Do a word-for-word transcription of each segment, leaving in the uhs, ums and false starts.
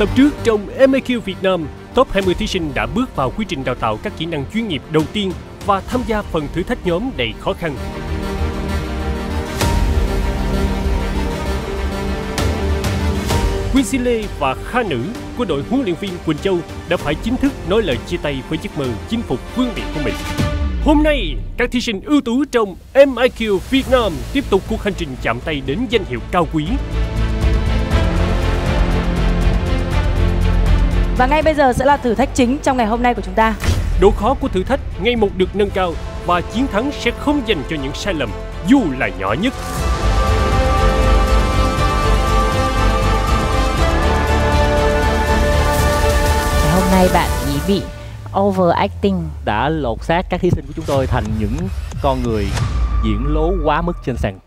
tập trước trong em a quy Việt Nam, top hai mươi thí sinh đã bước vào quy trình đào tạo các kỹ năng chuyên nghiệp đầu tiên và tham gia phần thử thách nhóm đầy khó khăn. Quincy Lê và Kha Nữ của đội huấn luyện viên Quỳnh Châu đã phải chính thức nói lời chia tay với giấc mơ chinh phục vương miện của mình. Hôm nay, các thí sinh ưu tú trong em a quy Việt Nam tiếp tục cuộc hành trình chạm tay đến danh hiệu cao quý. Và ngay bây giờ sẽ là thử thách chính trong ngày hôm nay của chúng ta. Độ khó của thử thách ngày một được nâng cao và chiến thắng sẽ không dành cho những sai lầm dù là nhỏ nhất. Hôm nay bạn ý bị overacting, đã lột xác các thí sinh của chúng tôi thành những con người diễn lố quá mức trên sàn.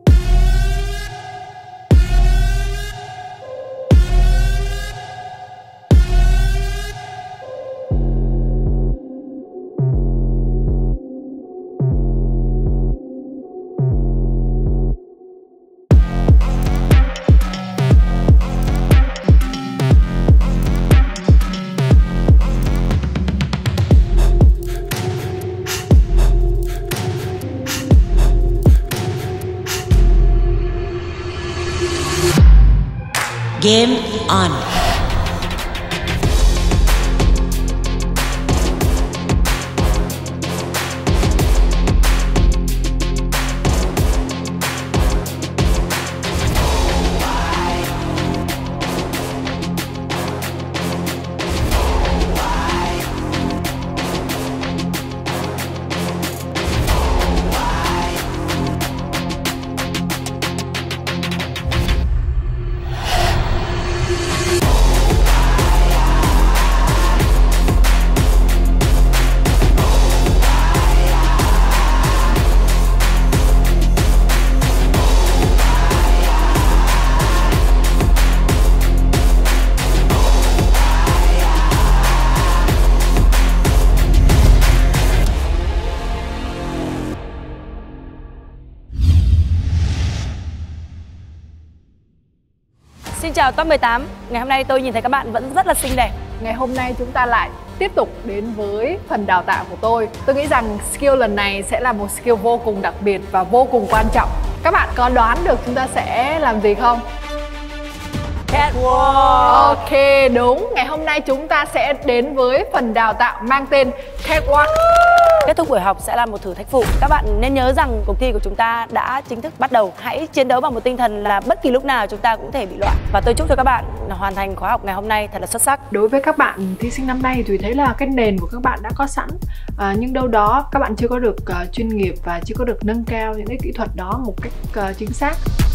Game on. Xin chào top mười tám. Ngày hôm nay tôi nhìn thấy các bạn vẫn rất là xinh đẹp. Ngày hôm nay chúng ta lại tiếp tục đến với phần đào tạo của tôi. Tôi nghĩ rằng skill lần này sẽ là một skill vô cùng đặc biệt và vô cùng quan trọng. Các bạn có đoán được chúng ta sẽ làm gì không? Catwalk. Ok, đúng. Ngày hôm nay chúng ta sẽ đến với phần đào tạo mang tên Catwalk. Kết thúc buổi học sẽ là một thử thách phụ. Các bạn nên nhớ rằng cuộc thi của chúng ta đã chính thức bắt đầu. Hãy chiến đấu bằng một tinh thần là bất kỳ lúc nào chúng ta cũng thể bị loạn. Và tôi chúc cho các bạn hoàn thành khóa học ngày hôm nay thật là xuất sắc. Đối với các bạn thí sinh năm nay thì thấy là cái nền của các bạn đã có sẵn, à, nhưng đâu đó các bạn chưa có được uh, chuyên nghiệp và chưa có được nâng cao những cái kỹ thuật đó một cách uh, chính xác.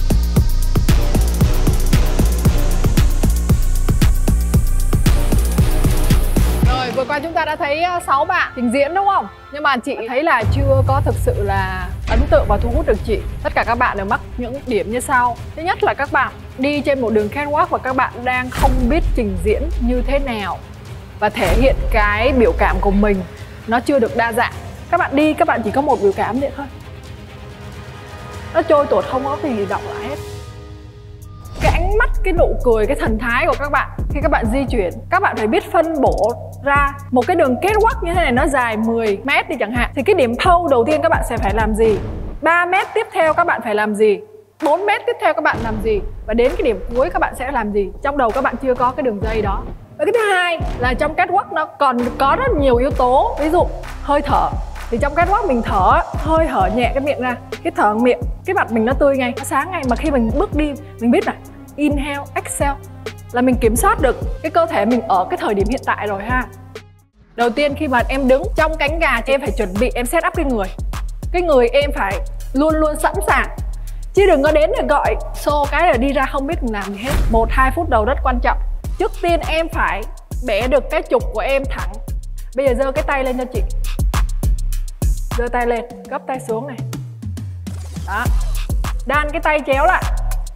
Rồi, vừa qua chúng ta đã thấy sáu bạn trình diễn đúng không? Nhưng mà chị thấy là chưa có thực sự là ấn tượng và thu hút được chị. Tất cả các bạn đều mắc những điểm như sau. Thứ nhất là các bạn đi trên một đường catwalk và các bạn đang không biết trình diễn như thế nào và thể hiện cái biểu cảm của mình nó chưa được đa dạng. Các bạn đi, các bạn chỉ có một biểu cảm vậy thôi. Nó trôi tuột, không có gì động lại hết. Cái ánh mắt, cái nụ cười, cái thần thái của các bạn khi các bạn di chuyển, các bạn phải biết phân bổ ra một cái đường catwalk như thế này, nó dài mười mét đi chẳng hạn, thì cái điểm pose đầu tiên các bạn sẽ phải làm gì, ba mét tiếp theo các bạn phải làm gì, bốn mét tiếp theo các bạn làm gì, và đến cái điểm cuối các bạn sẽ làm gì. Trong đầu các bạn chưa có cái đường dây đó. Và cái thứ hai là trong catwalk nó còn có rất nhiều yếu tố, ví dụ hơi thở. Thì trong catwalk mình thở, hơi hở nhẹ cái miệng ra, cái thở miệng, cái mặt mình nó tươi ngay, nó sáng ngay. Mà khi mình bước đi, mình biết này, inhale, exhale là mình kiểm soát được cái cơ thể mình ở cái thời điểm hiện tại rồi ha. Đầu tiên khi mà em đứng trong cánh gà thì em phải chuẩn bị, em set up cái người. Cái người em phải luôn luôn sẵn sàng. Chứ đừng có đến để gọi xô cái rồi đi ra không biết mình làm gì hết. Một hai phút đầu rất quan trọng. Trước tiên em phải bẻ được cái trục của em thẳng. Bây giờ giơ cái tay lên cho chị. Giơ tay lên, gấp tay xuống này. Đó. Đan cái tay chéo lại.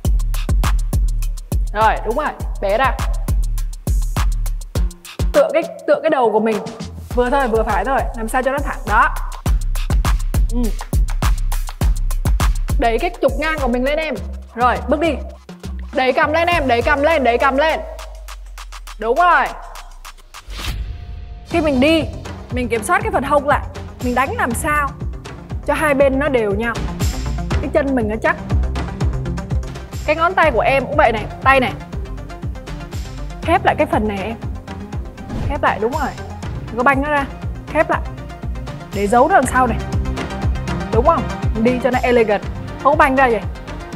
Rồi, đúng rồi, bẻ ra. Tựa cái tựa cái đầu của mình vừa thôi, vừa phải thôi, làm sao cho nó thẳng đó. Ừ. Đẩy cái trục ngang của mình lên em. Rồi, bước đi. Đẩy cầm lên em, đẩy cầm lên, đẩy cầm lên. Đúng rồi. Khi mình đi, mình kiểm soát cái phần hông lại. Mình đánh làm sao cho hai bên nó đều nhau. Cái chân mình nó chắc. Cái ngón tay của em cũng vậy này. Tay này. Khép lại cái phần này em. Khép lại, đúng rồi. Đừng có banh nó ra. Khép lại. Để giấu nó đằng sau này. Đúng không? Mình đi cho nó elegant. Không banh ra vậy.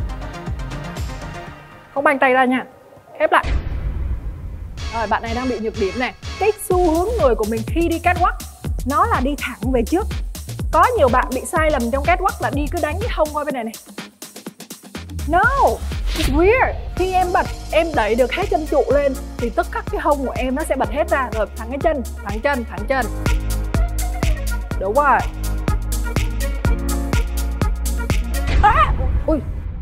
Không banh tay ra nha. Khép lại. Rồi, bạn này đang bị nhược điểm này. Cái xu hướng người của mình khi đi catwalk nó là đi thẳng về trước. Có nhiều bạn bị sai lầm trong catwalk là đi cứ đánh cái hông qua bên này này. No, it's weird. Khi em bật, em đẩy được hết chân trụ lên thì tức khắc cái hông của em nó sẽ bật hết ra. Rồi, thẳng cái chân, thẳng chân, thẳng chân. Đúng rồi. À, ui.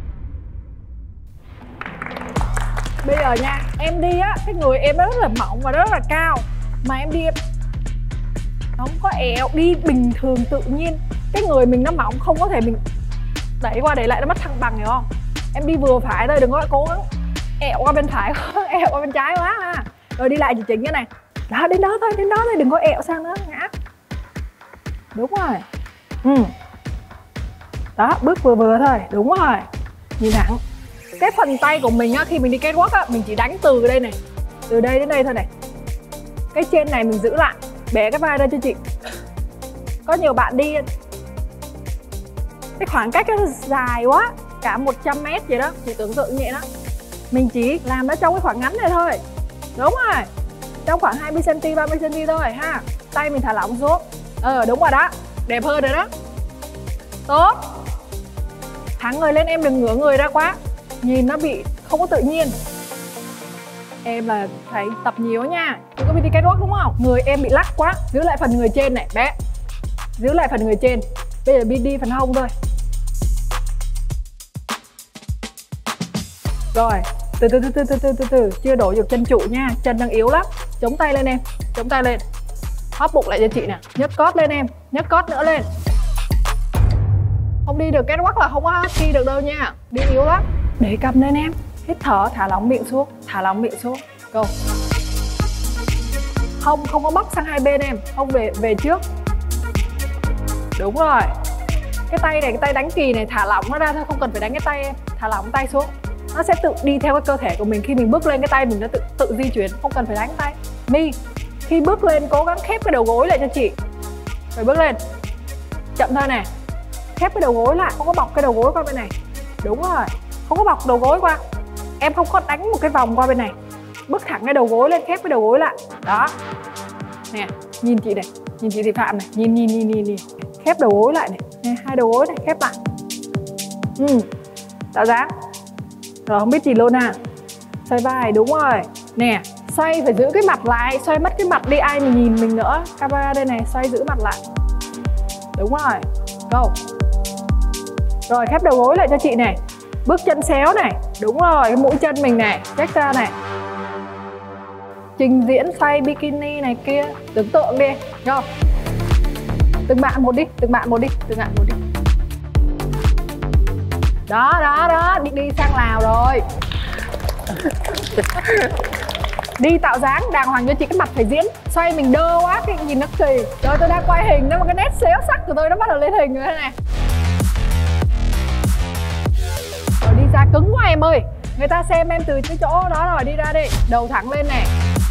Bây giờ nha, em đi á, cái người em nó rất là mỏng và rất là cao. Mà em đi em nó không có ẹo, đi bình thường tự nhiên. Cái người mình nó mỏng, không có thể mình đẩy qua đẩy lại nó mất thăng bằng, hiểu không? Em đi vừa phải thôi, đừng có cố gắng ẹo qua bên phải, ẹo qua bên trái quá ha. Rồi đi lại chỉ chỉnh cái này. Đó, đến đó thôi, đến đó thôi, đừng có ẹo sang nữa, ngã. Đúng rồi. Ừ. Đó, bước vừa vừa thôi, đúng rồi. Nhìn thẳng. Cái phần tay của mình á, khi mình đi catwalk á, mình chỉ đánh từ đây này, từ đây đến đây thôi này. Cái trên này mình giữ lại, bẻ cái vai ra cho chị. Có nhiều bạn đi cái khoảng cách nó dài quá, cả một trăm mét vậy đó, chị tưởng tượng như vậy đó. Mình chỉ làm nó trong cái khoảng ngắn này thôi. Đúng rồi. Trong khoảng hai mươi xăng-ti-mét, ba mươi xăng-ti-mét thôi ha. Tay mình thả lỏng xuống. Ờ, đúng rồi đó. Đẹp hơn rồi đó. Tốt. Thẳng người lên, em đừng ngửa người ra quá. Nhìn nó bị không có tự nhiên. Em là phải tập nhiều nha. Chứ có bị đi catwalk đúng không? Người em bị lắc quá. Giữ lại phần người trên này, bé. Giữ lại phần người trên. Bây giờ đi đi phần hông thôi. Rồi, từ từ từ từ từ từ từ từ, chưa đổ được chân trụ nha, chân đang yếu lắm. Chống tay lên em, chống tay lên. Hóp bụng lại cho chị nè, nhấc cót lên em, nhấc cót nữa lên. Không đi được catwalk là không có thi được đâu nha, đi yếu lắm. Để cầm lên em, hít thở, thả lỏng miệng xuống, thả lỏng miệng xuống. Go. Không, không có bóc sang hai bên em, không về về trước. Đúng rồi. Cái tay này, cái tay đánh kỳ này, thả lỏng nó ra thôi, không cần phải đánh cái tay em. Thả lỏng tay xuống. Nó sẽ tự đi theo cái cơ thể của mình. Khi mình bước lên, cái tay mình nó tự tự di chuyển, không cần phải đánh tay. Mi, khi bước lên cố gắng khép cái đầu gối lại cho chị. Rồi bước lên. Chậm thôi nè. Khép cái đầu gối lại, không có bọc cái đầu gối qua bên này. Đúng rồi. Không có bọc đầu gối qua. Em không có đánh một cái vòng qua bên này. Bước thẳng cái đầu gối lên, khép cái đầu gối lại. Đó. Nè, nhìn chị này, nhìn chị Thị Phạm này, nhìn nhìn nhìn nhìn nhìn. Khép đầu gối lại này. Nè, hai đầu gối này, khép lại. Ừ. Tạo dáng. Rồi không biết gì luôn à. Xoay vai, đúng rồi. Nè, xoay phải giữ cái mặt lại. Xoay mất cái mặt đi, ai mà nhìn mình nữa. Camera đây này, xoay giữ mặt lại. Đúng rồi. Go. Rồi khép đầu gối lại cho chị này. Bước chân xéo này. Đúng rồi, cái mũi chân mình này, check ra này. Trình diễn xoay bikini này kia. Tưởng tượng đi. Go. Từng bạn một đi, từng bạn một đi, từng bạn một đi. Đó, đó, đó, đi, đi sang Lào rồi. Đi tạo dáng đàng hoàng cho chị, cái mặt phải diễn. Xoay mình đơ quá, cái nhìn nó kỳ. Rồi tôi đang quay hình đó mà cái nét xéo sắc của tôi nó bắt đầu lên hình rồi đây này. Rồi đi ra cứng quá em ơi. Người ta xem em từ cái chỗ đó rồi, đi ra đi. Đầu thẳng lên nè.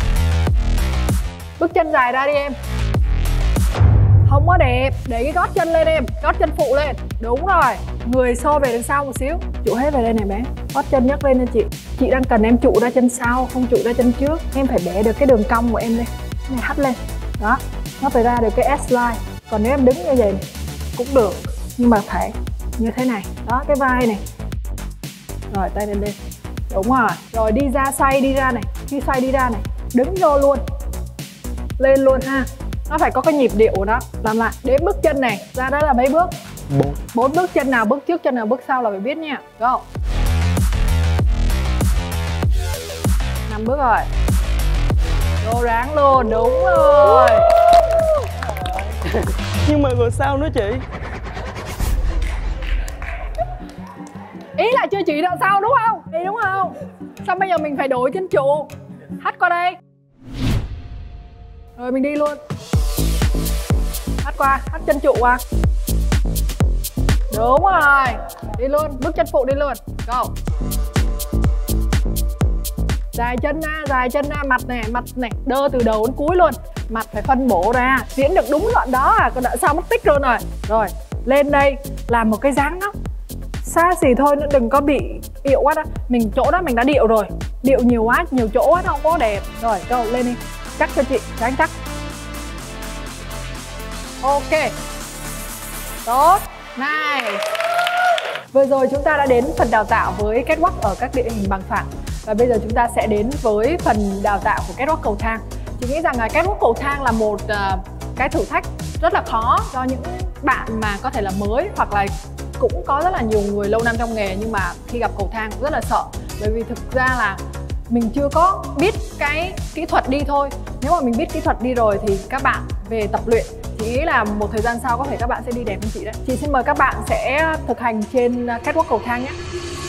Bước chân dài ra đi em. Không có đẹp, để cái gót chân lên em, gót chân phụ lên. Đúng rồi, người xô về đằng sau một xíu. Trụ hết về đây này bé. Gót chân nhấc lên cho chị. Chị đang cần em trụ ra chân sau, không trụ ra chân trước. Em phải bẻ được cái đường cong của em đây. Cái này hắt lên. Đó, nó phải ra được cái S-line. Còn nếu em đứng như vậy này, cũng được. Nhưng mà phải như thế này. Đó, cái vai này. Rồi, tay lên lên. Đúng rồi. Rồi đi ra xoay đi ra này. Khi xoay đi ra này, đứng vô luôn. Lên luôn ha. Nó phải có cái nhịp điệu của nó. Làm lại, đếm bước chân này. Ra đó là mấy bước? Bốn. Bốn bước, chân nào bước trước, chân nào bước sau là phải biết nha. Go. Năm bước rồi. Đồ ráng luôn, đúng rồi. Nhưng mà rồi sao nữa chị? Ý là chưa chỉ đoạn sau đúng không? Đi đúng không? Xong bây giờ mình phải đổi chân trụ. Hắt qua đây. Rồi mình đi luôn. Hất qua, hất chân trụ qua. Đúng rồi. Đi luôn, bước chân phụ đi luôn. Go. Dài chân ra, dài chân ra, mặt này, mặt này, đơ từ đầu đến cuối luôn. Mặt phải phân bổ ra, diễn được đúng đoạn đó à, còn đã sao mất tích luôn rồi. Rồi, lên đây làm một cái dáng nó xa xỉ thôi, nó đừng có bị điệu quá đó. Mình chỗ đó mình đã điệu rồi, điệu nhiều quá, nhiều chỗ quá nó không có đẹp. Rồi, go lên đi, chắc cho chị, dáng chắc. Ok. Tốt, này. Vừa rồi chúng ta đã đến phần đào tạo với catwalk ở các địa hình bằng phẳng. Và bây giờ chúng ta sẽ đến với phần đào tạo của catwalk cầu thang. Chị nghĩ rằng là catwalk cầu thang là một uh, cái thử thách rất là khó cho những bạn mà có thể là mới, hoặc là cũng có rất là nhiều người lâu năm trong nghề nhưng mà khi gặp cầu thang cũng rất là sợ. Bởi vì thực ra là mình chưa có biết cái kỹ thuật đi thôi. Nếu mà mình biết kỹ thuật đi rồi thì các bạn về tập luyện, chị nghĩ là một thời gian sau có thể các bạn sẽ đi đẹp hơn chị đấy. Chị xin mời các bạn sẽ thực hành trên catwalk cầu thang nhé.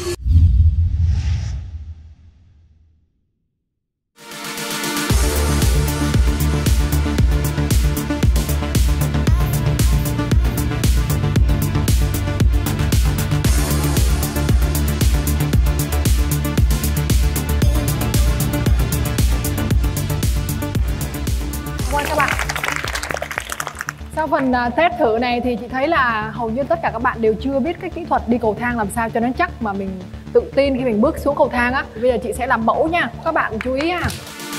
Sau phần test thử này thì chị thấy là hầu như tất cả các bạn đều chưa biết cái kỹ thuật đi cầu thang làm sao cho nó chắc mà mình tự tin khi mình bước xuống cầu thang á. Bây giờ chị sẽ làm mẫu nha, các bạn chú ý ha.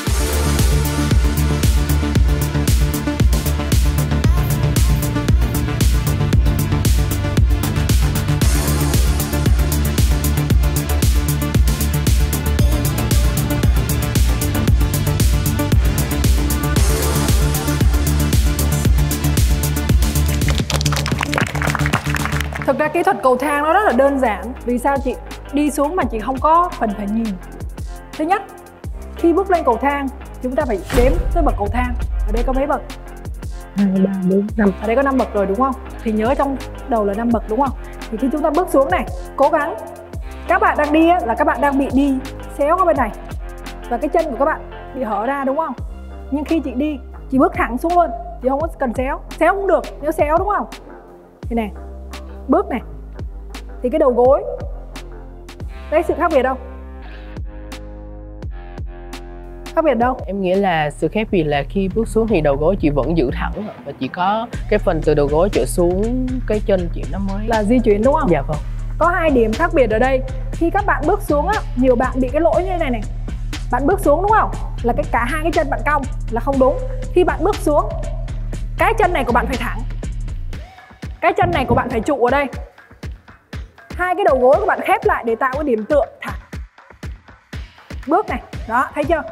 Thực ra kỹ thuật cầu thang nó rất là đơn giản. Vì sao chị đi xuống mà chị không có phần phải nhìn? Thứ nhất, khi bước lên cầu thang chúng ta phải đếm tới bậc cầu thang. Ở đây có mấy bậc? hai, ba, bốn, năm. Ở đây có năm bậc rồi đúng không? Thì nhớ trong đầu là năm bậc đúng không? Thì khi chúng ta bước xuống này, cố gắng. Các bạn đang đi là các bạn đang bị đi xéo qua bên này. Và cái chân của các bạn bị hở ra đúng không? Nhưng khi chị đi, chị bước thẳng xuống luôn. Chị không có cần xéo. Xéo cũng được, nếu xéo đúng không? Thế này, bước này thì cái đầu gối đấy, sự khác biệt đâu? Khác biệt đâu? Em nghĩ là sự khác biệt là khi bước xuống thì đầu gối chị vẫn giữ thẳng và chỉ có cái phần từ đầu gối trở xuống cái chân chị nó mới là di chuyển đúng không? Dạ vâng. Có hai điểm khác biệt ở đây. Khi các bạn bước xuống á, nhiều bạn bị cái lỗi như thế này này. Bạn bước xuống đúng không? Là cái cả hai cái chân bạn cong là không đúng. Khi bạn bước xuống, cái chân này của bạn phải thẳng, cái chân này của bạn phải trụ ở đây. Hai cái đầu gối của bạn khép lại để tạo cái điểm tựa thẳng. Bước này, đó, thấy chưa?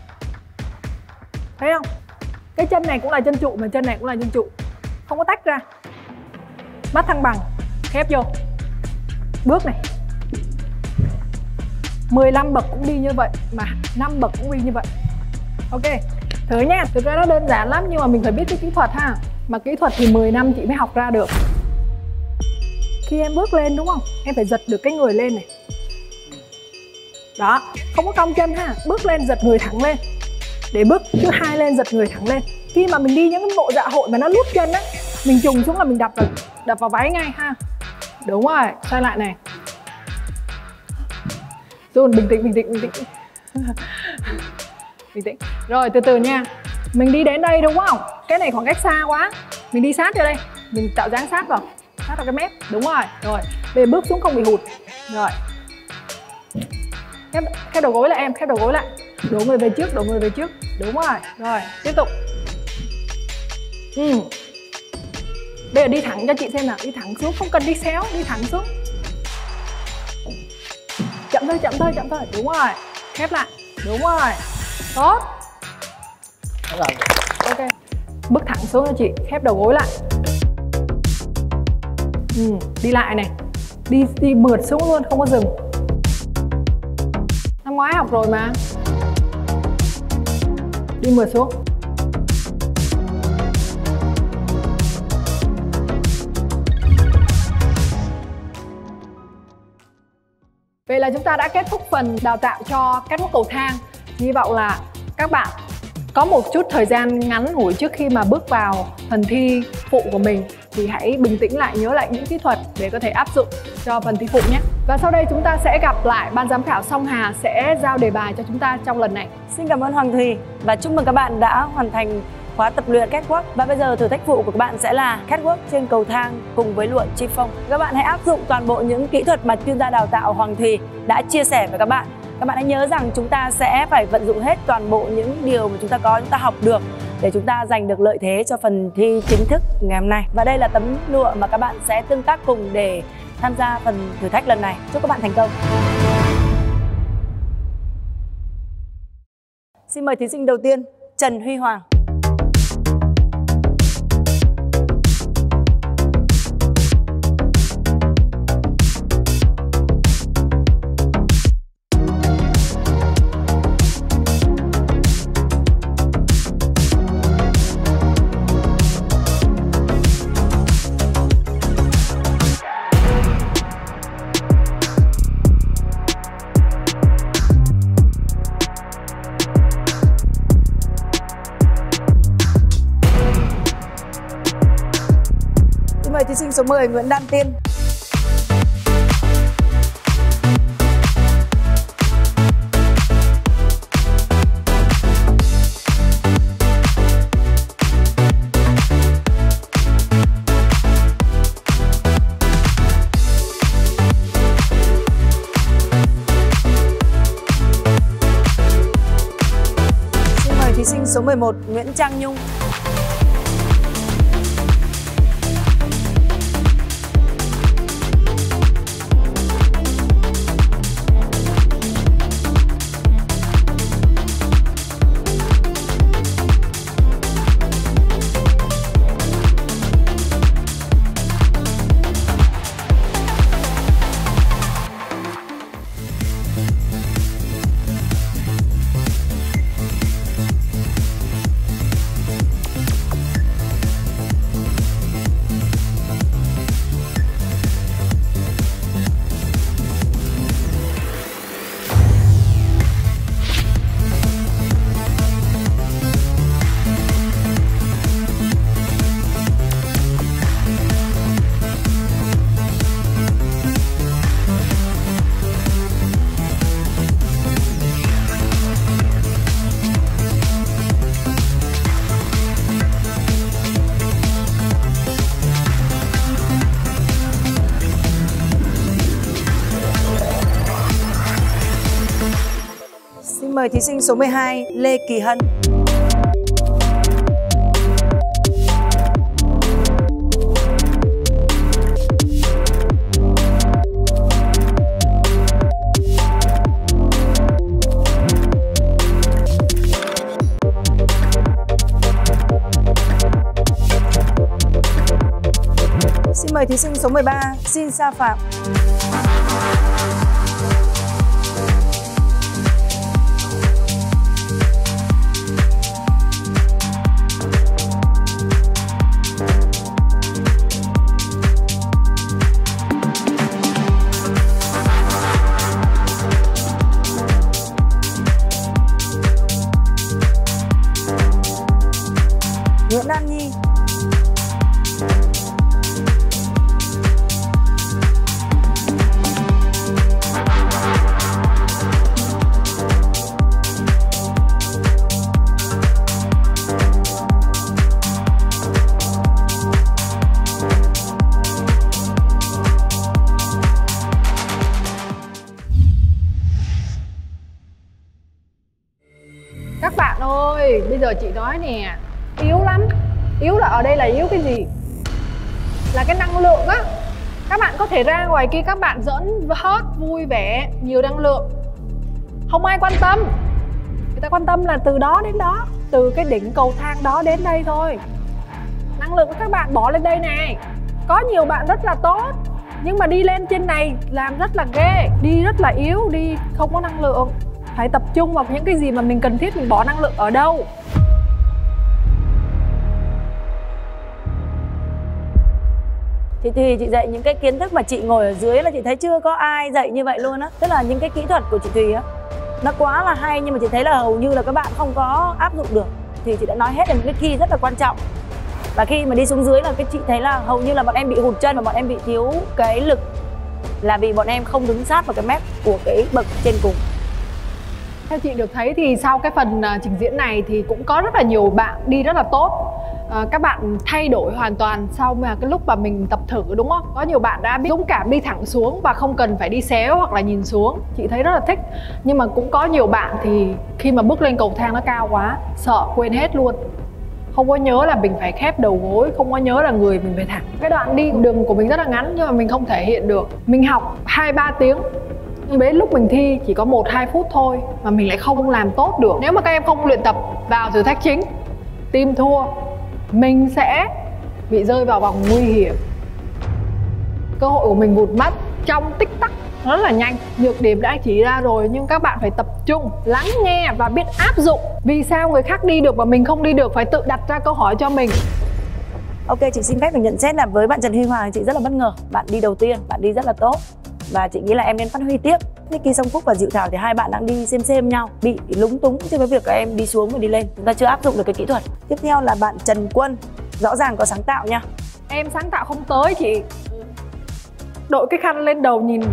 Thấy không? Cái chân này cũng là chân trụ mà chân này cũng là chân trụ. Không có tách ra. Mắt thăng bằng, khép vô. Bước này. mười lăm bậc cũng đi như vậy, mà năm bậc cũng đi như vậy. Ok, thử nha. Thực ra nó đơn giản lắm nhưng mà mình phải biết cái kỹ thuật ha. Mà kỹ thuật thì mười năm chị mới học ra được. Khi em bước lên đúng không? Em phải giật được cái người lên này. Đó, không có cong chân ha. Bước lên giật người thẳng lên. Để bước thứ hai lên giật người thẳng lên. Khi mà mình đi những cái bộ dạ hội mà nó lút chân á, mình trùng xuống là mình đập vào, đập vào váy ngay ha. Đúng rồi, xoay lại này. Rồi, bình tĩnh, bình tĩnh, bình tĩnh. Bình tĩnh. Rồi, từ từ nha. Mình đi đến đây đúng không? Cái này khoảng cách xa quá. Mình đi sát vô đây. Mình tạo dáng sát vào. Sát vào cái mép. Đúng rồi. Rồi. Bây giờ bước xuống không bị hụt. Rồi. Khép, khép đầu gối lại em. Khép đầu gối lại. Đổ người về trước. Đổ người về trước. Đúng rồi. Rồi. Tiếp tục. Ừ. Bây giờ đi thẳng cho chị xem nào. Đi thẳng xuống. Không cần đi xéo. Đi thẳng xuống. Chậm thôi, chậm thôi, chậm thôi. Đúng rồi. Khép lại. Đúng rồi. Tốt. Rồi. Ok. Bước thẳng xuống cho chị, khép đầu gối lại. Ừ, đi lại này. Đi đi mượt xuống luôn, không có dừng. Năm ngoái học rồi mà. Đi mượt xuống. Vậy là chúng ta đã kết thúc phần đào tạo cho catwalk cầu thang. Hy vọng là các bạn có một chút thời gian ngắn ngủi trước khi mà bước vào phần thi phụ của mình thì hãy bình tĩnh lại, nhớ lại những kỹ thuật để có thể áp dụng cho phần thi phụ nhé. Và sau đây chúng ta sẽ gặp lại ban giám khảo Song Hà sẽ giao đề bài cho chúng ta trong lần này. Xin cảm ơn Hoàng Thùy và chúc mừng các bạn đã hoàn thành khóa tập luyện catwalk. Và bây giờ thử thách phụ của các bạn sẽ là catwalk trên cầu thang cùng với lụa chiffon. Các bạn hãy áp dụng toàn bộ những kỹ thuật mà chuyên gia đào tạo Hoàng Thùy đã chia sẻ với các bạn. Các bạn hãy nhớ rằng chúng ta sẽ phải vận dụng hết toàn bộ những điều mà chúng ta có, chúng ta học được để chúng ta giành được lợi thế cho phần thi chính thức ngày hôm nay. Và đây là tấm lụa mà các bạn sẽ tương tác cùng để tham gia phần thử thách lần này. Chúc các bạn thành công. Xin mời thí sinh đầu tiên, Trần Huy Hoàng. Mời thí sinh số mười, Nguyễn Đan Tiên. Xin mời thí sinh số mười một, Nguyễn Trang Nhung. Mời thí sinh số mười hai, Lê Kỳ Hân. Xin mời thí sinh số mười ba, Xin Sa Phạm. Nguyễn An Nhi. Các bạn ơi, bây giờ chị nói nè, yếu lắm. Yếu là ở đây là yếu cái gì? Là cái năng lượng á. Các bạn có thể ra ngoài kia các bạn giỡn hớt, vui vẻ, nhiều năng lượng. Không ai quan tâm. Người ta quan tâm là từ đó đến đó, từ cái đỉnh cầu thang đó đến đây thôi. Năng lượng của các bạn bỏ lên đây này. Có nhiều bạn rất là tốt, nhưng mà đi lên trên này làm rất là ghê, đi rất là yếu, đi không có năng lượng. Phải tập trung vào những cái gì mà mình cần thiết, mình bỏ năng lượng ở đâu. Chị Thùy, chị dạy những cái kiến thức mà chị ngồi ở dưới là chị thấy chưa có ai dạy như vậy luôn á. Tức là những cái kỹ thuật của chị Thùy á, nó quá là hay nhưng mà chị thấy là hầu như là các bạn không có áp dụng được. thì chị đã nói hết là những cái key rất là quan trọng. Và khi mà đi xuống dưới là cái chị thấy là hầu như là bọn em bị hụt chân và bọn em bị thiếu cái lực, là vì bọn em không đứng sát vào cái mép của cái bậc trên cùng. Theo chị được thấy thì sau cái phần uh, trình diễn này thì cũng có rất là nhiều bạn đi rất là tốt. Uh, các bạn thay đổi hoàn toàn sau mà cái lúc mà mình tập thử, đúng không? Có nhiều bạn đã biết dũng cảm đi thẳng xuống và không cần phải đi xéo hoặc là nhìn xuống. Chị thấy rất là thích. Nhưng mà cũng có nhiều bạn thì khi mà bước lên cầu thang nó cao quá, sợ quên hết luôn. Không có nhớ là mình phải khép đầu gối, không có nhớ là người mình phải thẳng. Cái đoạn đi đường của mình rất là ngắn nhưng mà mình không thể hiện được. Mình học hai ba tiếng, nhưng đến lúc mình thi chỉ có một hai phút thôi mà mình lại không làm tốt được. Nếu mà các em không luyện tập vào thử thách chính, team thua, mình sẽ bị rơi vào vòng nguy hiểm. Cơ hội của mình vụt mất trong tích tắc rất là nhanh. Nhược điểm đã chỉ ra rồi nhưng các bạn phải tập trung, lắng nghe và biết áp dụng. Vì sao người khác đi được mà mình không đi được, phải tự đặt ra câu hỏi cho mình. Ok, chị xin phép mình nhận xét là với bạn Trần Huy Hoàng chị rất là bất ngờ. Bạn đi đầu tiên, bạn đi rất là tốt. Và chị nghĩ là em nên phát huy tiếp. Nicky Song Phúc và Diệu Thảo thì hai bạn đang đi xem xem nhau, bị lúng túng trên cái việc các em đi xuống và đi lên. Chúng ta chưa áp dụng được cái kỹ thuật. Tiếp theo là bạn Trần Quân, rõ ràng có sáng tạo nha. Em sáng tạo không tới chị. Đội cái khăn lên đầu nhìn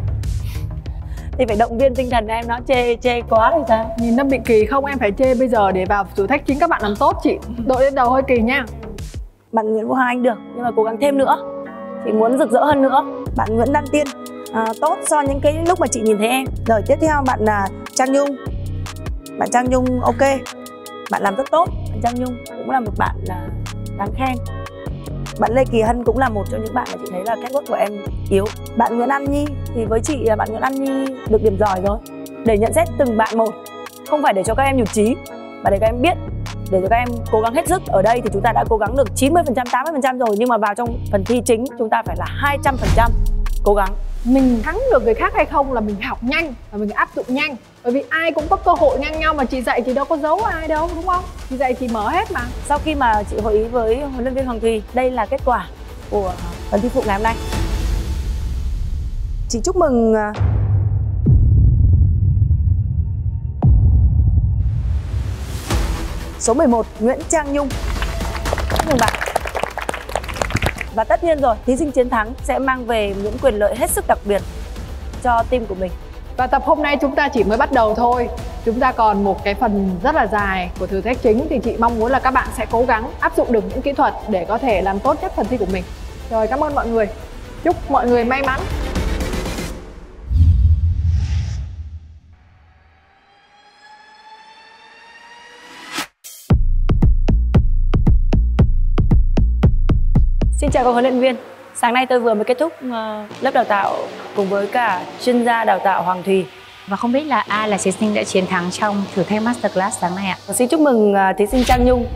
thì phải động viên tinh thần em, nó chê chê quá thì sao? Nhìn nó bị kỳ không, em phải chê bây giờ để vào thử thách chính các bạn làm tốt chị. Đội lên đầu hơi kỳ nha. Bạn Nguyễn Vũ Hà Anh được, nhưng mà cố gắng thêm nữa. Chị muốn rực rỡ hơn nữa. Bạn Nguyễn Đăng Tiên à, tốt so những cái lúc mà chị nhìn thấy em. Rồi tiếp theo bạn là Trang Nhung. Bạn Trang Nhung ok, bạn làm rất tốt. Bạn Trang Nhung cũng là một bạn là đáng khen. Bạn Lê Kỳ Hân cũng là một trong những bạn mà chị thấy là catwalk của em yếu. Bạn Nguyễn An Nhi thì với chị là bạn Nguyễn An Nhi được điểm giỏi rồi. Để nhận xét từng bạn một, không phải để cho các em nhụt chí, mà để các em biết, để cho các em cố gắng hết sức. Ở đây thì chúng ta đã cố gắng được chín mươi phần trăm, tám mươi phần trăm rồi, nhưng mà vào trong phần thi chính chúng ta phải là hai trăm phần trăm cố gắng. Mình thắng được người khác hay không là mình học nhanh và mình áp dụng nhanh. Bởi vì ai cũng có cơ hội ngang nhau, mà chị dạy chị đâu có giấu ai đâu, đúng không? Chị dạy chị mở hết mà. Sau khi mà chị hội ý với huấn luyện viên Hoàng Thùy, đây là kết quả của phần thi phụ ngày hôm nay. Chị chúc mừng số mười một Nguyễn Trang Nhung. Chúc mừng bạn. Và tất nhiên rồi, thí sinh chiến thắng sẽ mang về những quyền lợi hết sức đặc biệt cho team của mình. Và tập hôm nay chúng ta chỉ mới bắt đầu thôi. Chúng ta còn một cái phần rất là dài của thử thách chính, thì chị mong muốn là các bạn sẽ cố gắng áp dụng được những kỹ thuật để có thể làm tốt nhất phần thi của mình. Rồi, cảm ơn mọi người. Chúc mọi người may mắn. Xin chào các huấn luyện viên. Sáng nay tôi vừa mới kết thúc uh, lớp đào tạo cùng với cả chuyên gia đào tạo Hoàng Thùy. Và không biết là ai là thí sinh đã chiến thắng trong thử thách Masterclass sáng nay ạ? Xin chúc mừng uh, thí sinh Trang Nhung.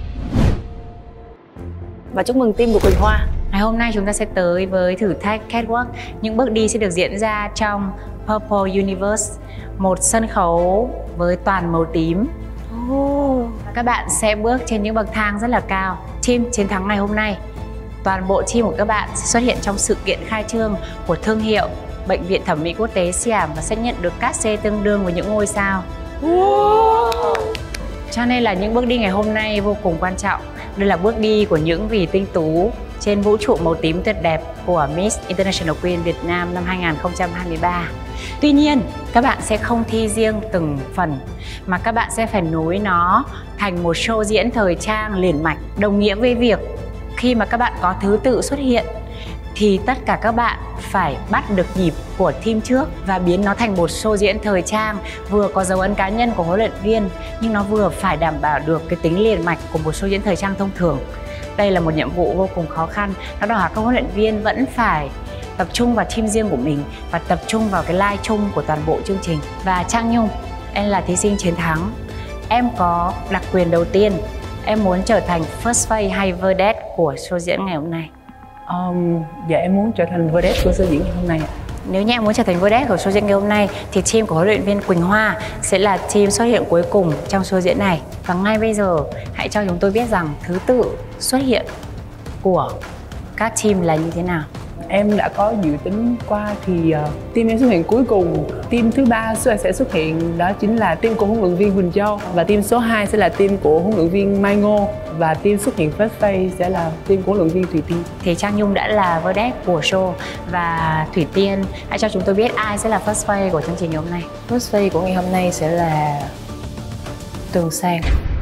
Và chúc mừng team của Quỳnh Hoa. Ngày hôm nay chúng ta sẽ tới với thử thách Catwalk. Những bước đi sẽ được diễn ra trong Purple Universe, một sân khấu với toàn màu tím. Oh. Các bạn sẽ bước trên những bậc thang rất là cao. Team chiến thắng ngày hôm nay, toàn bộ team của các bạn sẽ xuất hiện trong sự kiện khai trương của thương hiệu Bệnh viện Thẩm mỹ Quốc tế Siam và sẽ nhận được cát xê tương đương với những ngôi sao. Wow. Cho nên là những bước đi ngày hôm nay vô cùng quan trọng. Đây là bước đi của những vị tinh tú trên vũ trụ màu tím tuyệt đẹp của Miss International Queen Việt Nam năm hai nghìn không trăm hai mươi ba. Tuy nhiên, các bạn sẽ không thi riêng từng phần, mà các bạn sẽ phải nối nó thành một show diễn thời trang liền mạch. Đồng nghĩa với việc khi mà các bạn có thứ tự xuất hiện thì tất cả các bạn phải bắt được nhịp của team trước và biến nó thành một show diễn thời trang vừa có dấu ấn cá nhân của huấn luyện viên, nhưng nó vừa phải đảm bảo được cái tính liền mạch của một show diễn thời trang thông thường. Đây là một nhiệm vụ vô cùng khó khăn. Đó là các huấn luyện viên vẫn phải tập trung vào team riêng của mình và tập trung vào cái line chung của toàn bộ chương trình. Và Trang Nhung, em là thí sinh chiến thắng. Em có đặc quyền đầu tiên. Em muốn trở thành first face hay vedette của show diễn ngày hôm nay? Um, dạ em muốn trở thành vedette của show diễn ngày hôm nay. Nếu như em muốn trở thành vedette của show diễn ngày hôm nay thì team của huấn luyện viên Quỳnh Hoa sẽ là team xuất hiện cuối cùng trong show diễn này. Và ngay bây giờ hãy cho chúng tôi biết rằng thứ tự xuất hiện của các team là như thế nào. Em đã có dự tính qua thì uh, team em xuất hiện cuối cùng. Team thứ ba sẽ xuất hiện, đó chính là team của huấn luyện viên Quỳnh Châu. Và team số hai sẽ là team của huấn luyện viên Mai Ngô. Và team xuất hiện first phase sẽ là team của huấn luyện viên Thủy Tiên. Thì Trang Nhung đã là verdict của show. Và Thủy Tiên, hãy cho chúng tôi biết ai sẽ là first phase của chương trình ngày hôm nay. First phase của ngày hôm nay sẽ là Tường Sang.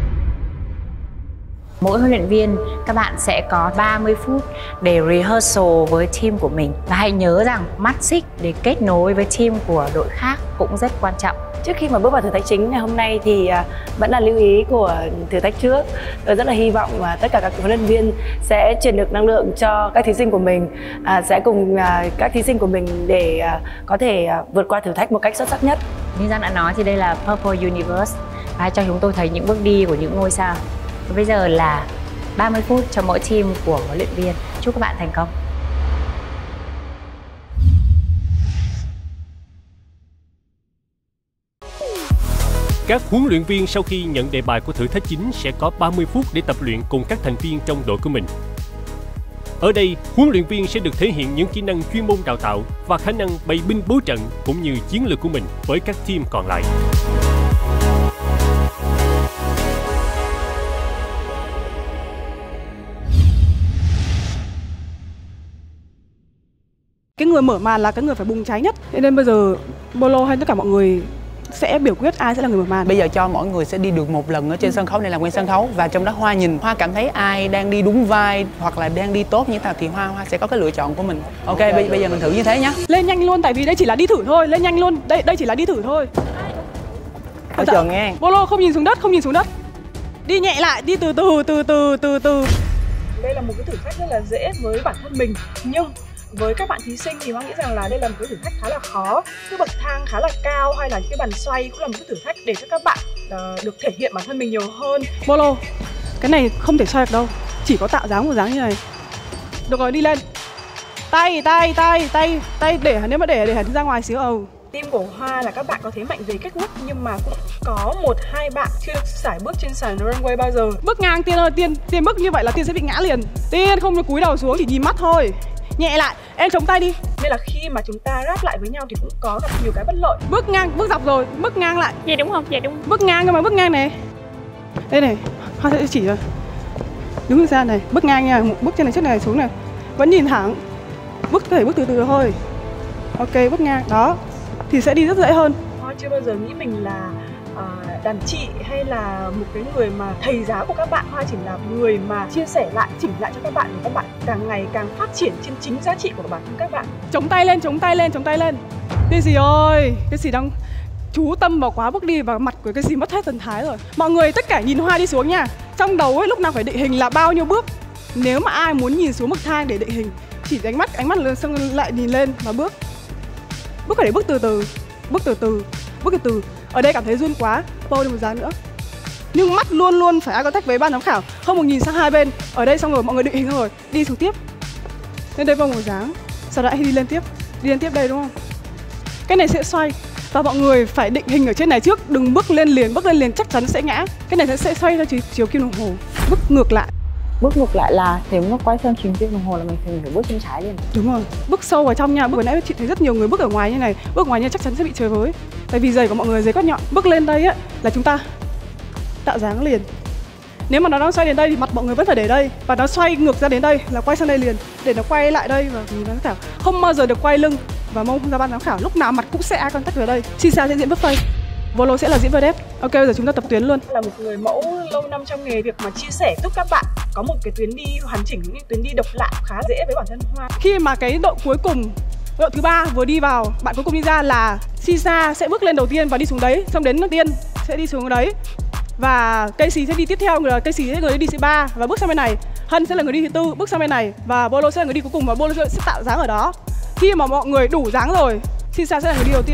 Mỗi huấn luyện viên các bạn sẽ có ba mươi phút để rehearsal với team của mình. Và hãy nhớ rằng mắt xích để kết nối với team của đội khác cũng rất quan trọng. Trước khi mà bước vào thử thách chính ngày hôm nay thì vẫn là lưu ý của thử thách trước. Tôi rất là hy vọng mà tất cả các huấn luyện viên sẽ truyền được năng lượng cho các thí sinh của mình, à, sẽ cùng à, các thí sinh của mình để à, có thể à, vượt qua thử thách một cách xuất sắc nhất. Như Giang đã nói thì đây là Purple Universe và hãy cho chúng tôi thấy những bước đi của những ngôi sao. Và bây giờ là ba mươi phút cho mỗi team của huấn luyện viên. Chúc các bạn thành công. Các huấn luyện viên sau khi nhận đề bài của thử thách chính sẽ có ba mươi phút để tập luyện cùng các thành viên trong đội của mình. Ở đây, huấn luyện viên sẽ được thể hiện những kỹ năng chuyên môn đào tạo và khả năng bày binh bố trận cũng như chiến lược của mình với các team còn lại. Cái người mở màn là cái người phải bùng cháy nhất. Thế nên bây giờ Bolo hay tất cả mọi người sẽ biểu quyết ai sẽ là người mở màn. Bây giờ cho mỗi người sẽ đi được một lần ở trên sân khấu này, làm quen sân khấu. Và trong đó Hoa nhìn, Hoa cảm thấy ai đang đi đúng vai hoặc là đang đi tốt như thế nào thì Hoa Hoa sẽ có cái lựa chọn của mình. Ok, okay bây, bây giờ mình thử như thế nhá. Lên nhanh luôn, tại vì đây chỉ là đi thử thôi. Lên nhanh luôn, đây đây chỉ là đi thử thôi. Ở chờ nghe. Bolo không nhìn xuống đất, không nhìn xuống đất. Đi nhẹ lại, đi từ từ, từ từ, từ từ. Đây là một cái thử thách rất là dễ với bản thân mình, nhưng với các bạn thí sinh thì Hoa nghĩ rằng là đây là một cái thử thách khá là khó. Cái bậc thang khá là cao hay là những cái bàn xoay cũng là một cái thử thách để cho các bạn uh, được thể hiện bản thân mình nhiều hơn. Bolo, cái này không thể xoay được đâu, chỉ có tạo dáng một dáng như này. Được rồi, đi lên. Tay, tay, tay, tay, tay để nếu mà để để hẳn ra ngoài xíu. Ừ. Team của Hoa là các bạn có thế mạnh về catwalk nhưng mà cũng có một hai bạn chưa được sải bước trên sàn runway bao giờ. Bước ngang Tiên ơi, Tiên, Tiên bước như vậy là Tiên sẽ bị ngã liền. Tiên không được cúi đầu xuống, chỉ nhìn mắt thôi. Nhẹ lại, em chống tay đi. Nên là khi mà chúng ta ráp lại với nhau thì cũng có gặp nhiều cái bất lợi. Bước ngang, bước dọc rồi, bước ngang lại. Dạ đúng không? Dạ đúng. Bước ngang nhưng mà bước ngang này. Đây này, Hoa sẽ chỉ rồi. Đứng ra này, bước ngang nha, một bước trên này trước này xuống này. Vẫn nhìn thẳng. Bước có thể bước từ từ thôi. Ok, bước ngang, đó. Thì sẽ đi rất dễ hơn. Hoa chưa bao giờ nghĩ mình là uh, đàn chị hay là một cái người mà thầy giáo của các bạn. Hoa chỉ là người mà chia sẻ lại, chỉnh lại cho các bạn để các bạn càng ngày càng phát triển trên chính giá trị của bản thân các bạn. Chống tay lên, chống tay lên, chống tay lên. Cái gì ơi, cái gì đang chú tâm vào quá bước đi vào mặt của cái gì mất hết thần thái rồi. Mọi người tất cả nhìn Hoa đi xuống nha. Trong đầu ấy lúc nào phải định hình là bao nhiêu bước. Nếu mà ai muốn nhìn xuống bậc thang để định hình, chỉ ánh mắt ánh mắt lên xong lại nhìn lên và bước. Bước phải để bước từ từ, bước từ từ, bước từ từ. Ở đây cảm thấy run quá, pô đi một dáng nữa. Nhưng mắt luôn luôn phải eye contact với ban giám khảo, không được nhìn sang hai bên. Ở đây xong rồi mọi người định hình rồi, đi xuống tiếp. Lên đây vòng một dáng, sau đó anh đi lên tiếp, đi lên tiếp đây đúng không? Cái này sẽ xoay và mọi người phải định hình ở trên này trước, đừng bước lên liền, bước lên liền chắc chắn sẽ ngã. Cái này sẽ xoay theo chiều, chiều kim đồng hồ, bước ngược lại. Bước ngược lại là nếu nó quay theo chiều kim đồng hồ là mình phải, phải bước chân trái liền. Đúng rồi, bước sâu vào trong nha. Vừa nãy chị thấy rất nhiều người bước ở ngoài như này, bước ngoài như chắc chắn sẽ bị chơi với. Tại vì giày của mọi người giày cốt nhọn. Bước lên đây á là chúng ta tạo dáng liền. Nếu mà nó đang xoay đến đây thì mặt mọi người vẫn phải để đây, và nó xoay ngược ra đến đây là quay sang đây liền, để nó quay lại đây và nhìn giám khảo. Không bao giờ được quay lưng và mông ra ban giám khảo, lúc nào mặt cũng sẽ eye contact vào đây. Xin chào, sẽ diễn bước phây. Volo sẽ là diễn verdict. Ok, bây giờ chúng ta tập tuyến luôn. Là một người mẫu lâu năm trong nghề, việc mà chia sẻ giúp các bạn có một cái tuyến đi hoàn chỉnh, những tuyến đi độc lạ khá dễ với bản thân Hoa. Khi mà cái đội cuối cùng, đội thứ ba vừa đi vào, bạn cuối cùng đi ra là Sisa sẽ bước lên đầu tiên và đi xuống đấy, xong đến Tiên sẽ đi xuống đấy. Và Casey sẽ đi tiếp theo, người Casey sẽ người đi thứ ba và bước sang bên này. Hân sẽ là người đi thứ tư, bước sang bên này, và Bolo sẽ là người đi cuối cùng và Bolo sẽ tạo dáng ở đó. Khi mà mọi người đủ dáng rồi, Sisa sẽ là người đi đầu tiên.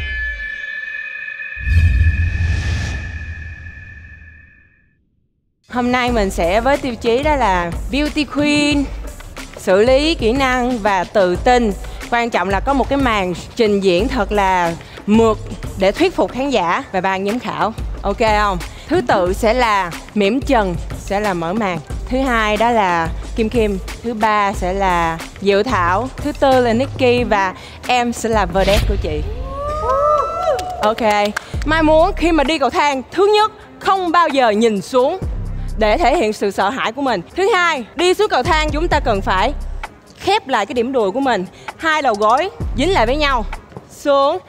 Hôm nay mình sẽ với tiêu chí đó là Beauty Queen, xử lý kỹ năng và tự tin. Quan trọng là có một cái màn trình diễn thật là mượt để thuyết phục khán giả và ban giám khảo. Ok không? Thứ tự sẽ là Mỉm Trần sẽ là mở màn. Thứ hai đó là Kim Kim. Thứ ba sẽ là Diệu Thảo, thứ tư là Nikki và em sẽ là vedette của chị. Ok, Mai muốn khi mà đi cầu thang, thứ nhất, không bao giờ nhìn xuống để thể hiện sự sợ hãi của mình. Thứ hai, đi xuống cầu thang chúng ta cần phải khép lại cái điểm đùi của mình, hai đầu gối dính lại với nhau, xuống,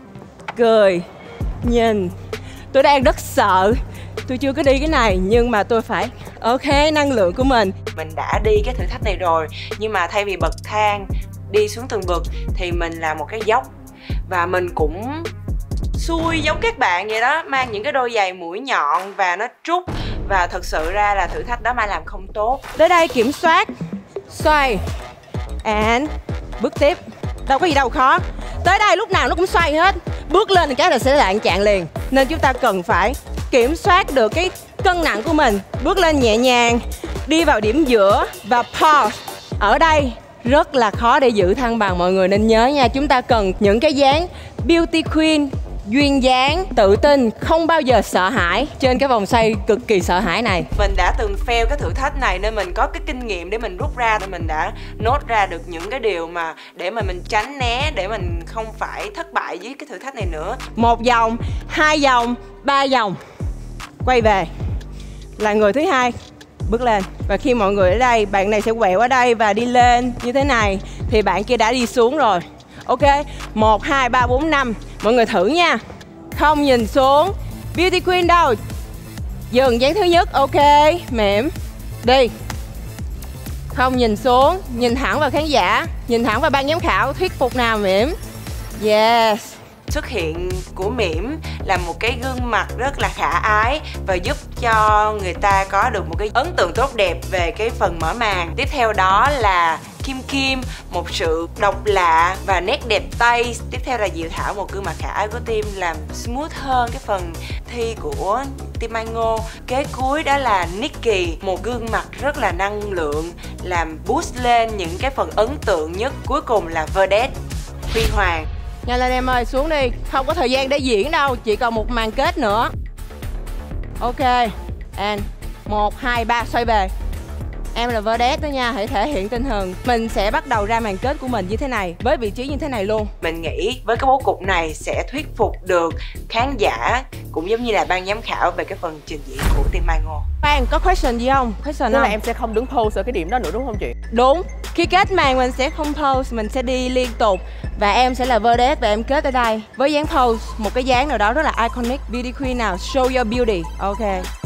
cười, nhìn. Tôi đang rất sợ, tôi chưa có đi cái này nhưng mà tôi phải ok năng lượng của mình. Mình đã đi cái thử thách này rồi, nhưng mà thay vì bậc thang đi xuống từng bậc thì mình là một cái dốc. Và mình cũng xui giống các bạn vậy đó, mang những cái đôi giày mũi nhọn và nó trút. Và thật sự ra là thử thách đó Mai làm không tốt. Tới đây kiểm soát, xoay, and bước tiếp. Đâu có gì đâu khó. Tới đây lúc nào nó cũng xoay hết. Bước lên thì cái là sẽ lạng chạng liền. Nên chúng ta cần phải kiểm soát được cái cân nặng của mình. Bước lên nhẹ nhàng, đi vào điểm giữa và pause. Ở đây rất là khó để giữ thăng bằng, mọi người nên nhớ nha. Chúng ta cần những cái dáng beauty queen, duyên dáng, tự tin, không bao giờ sợ hãi trên cái vòng xoay cực kỳ sợ hãi này. Mình đã từng fail cái thử thách này nên mình có cái kinh nghiệm để mình rút ra. Mình đã nốt ra được những cái điều mà để mà mình tránh né, để mình không phải thất bại với cái thử thách này nữa. Một vòng, hai vòng, ba vòng, quay về là người thứ hai bước lên. Và khi mọi người ở đây, bạn này sẽ quẹo ở đây và đi lên như thế này thì bạn kia đã đi xuống rồi. Ok, một, hai, ba, bốn, năm. Mọi người thử nha. Không nhìn xuống. Beauty Queen đâu? Dừng dáng thứ nhất. Ok, mềm. Đi. Không nhìn xuống. Nhìn thẳng vào khán giả. Nhìn thẳng vào ban giám khảo. Thuyết phục nào Mỉm? Yes. Xuất hiện của Mỉm là một cái gương mặt rất là khả ái và giúp cho người ta có được một cái ấn tượng tốt đẹp về cái phần mở màn. Tiếp theo đó là Kim Kim, một sự độc lạ và nét đẹp Tây. Tiếp theo là Diệu Thảo, một gương mặt khả ái của team làm smooth hơn cái phần thi của team Mai Ngô. Kế cuối đó là Nikki, một gương mặt rất là năng lượng, làm boost lên những cái phần ấn tượng nhất. Cuối cùng là vedette Huy Hoàng. Nhanh lên em ơi, xuống đi. Không có thời gian để diễn đâu, chỉ còn một màn kết nữa. Ok, and một, hai, ba, xoay về. Em là vedette đó nha, hãy thể hiện tinh thần. Mình sẽ bắt đầu ra màn kết của mình như thế này, với vị trí như thế này luôn. Mình nghĩ với cái bố cục này sẽ thuyết phục được khán giả, cũng giống như là ban giám khảo về cái phần trình diễn của team Mai Ngô. Bạn có question gì không? Question Tức không? là em sẽ không đứng pose ở cái điểm đó nữa đúng không chị? Đúng. Khi kết màn mình sẽ không pose, mình sẽ đi liên tục. Và em sẽ là vedette và em kết ở đây với dáng pose, một cái dáng nào đó rất là iconic. Beauty Queen nào, show your beauty. Ok.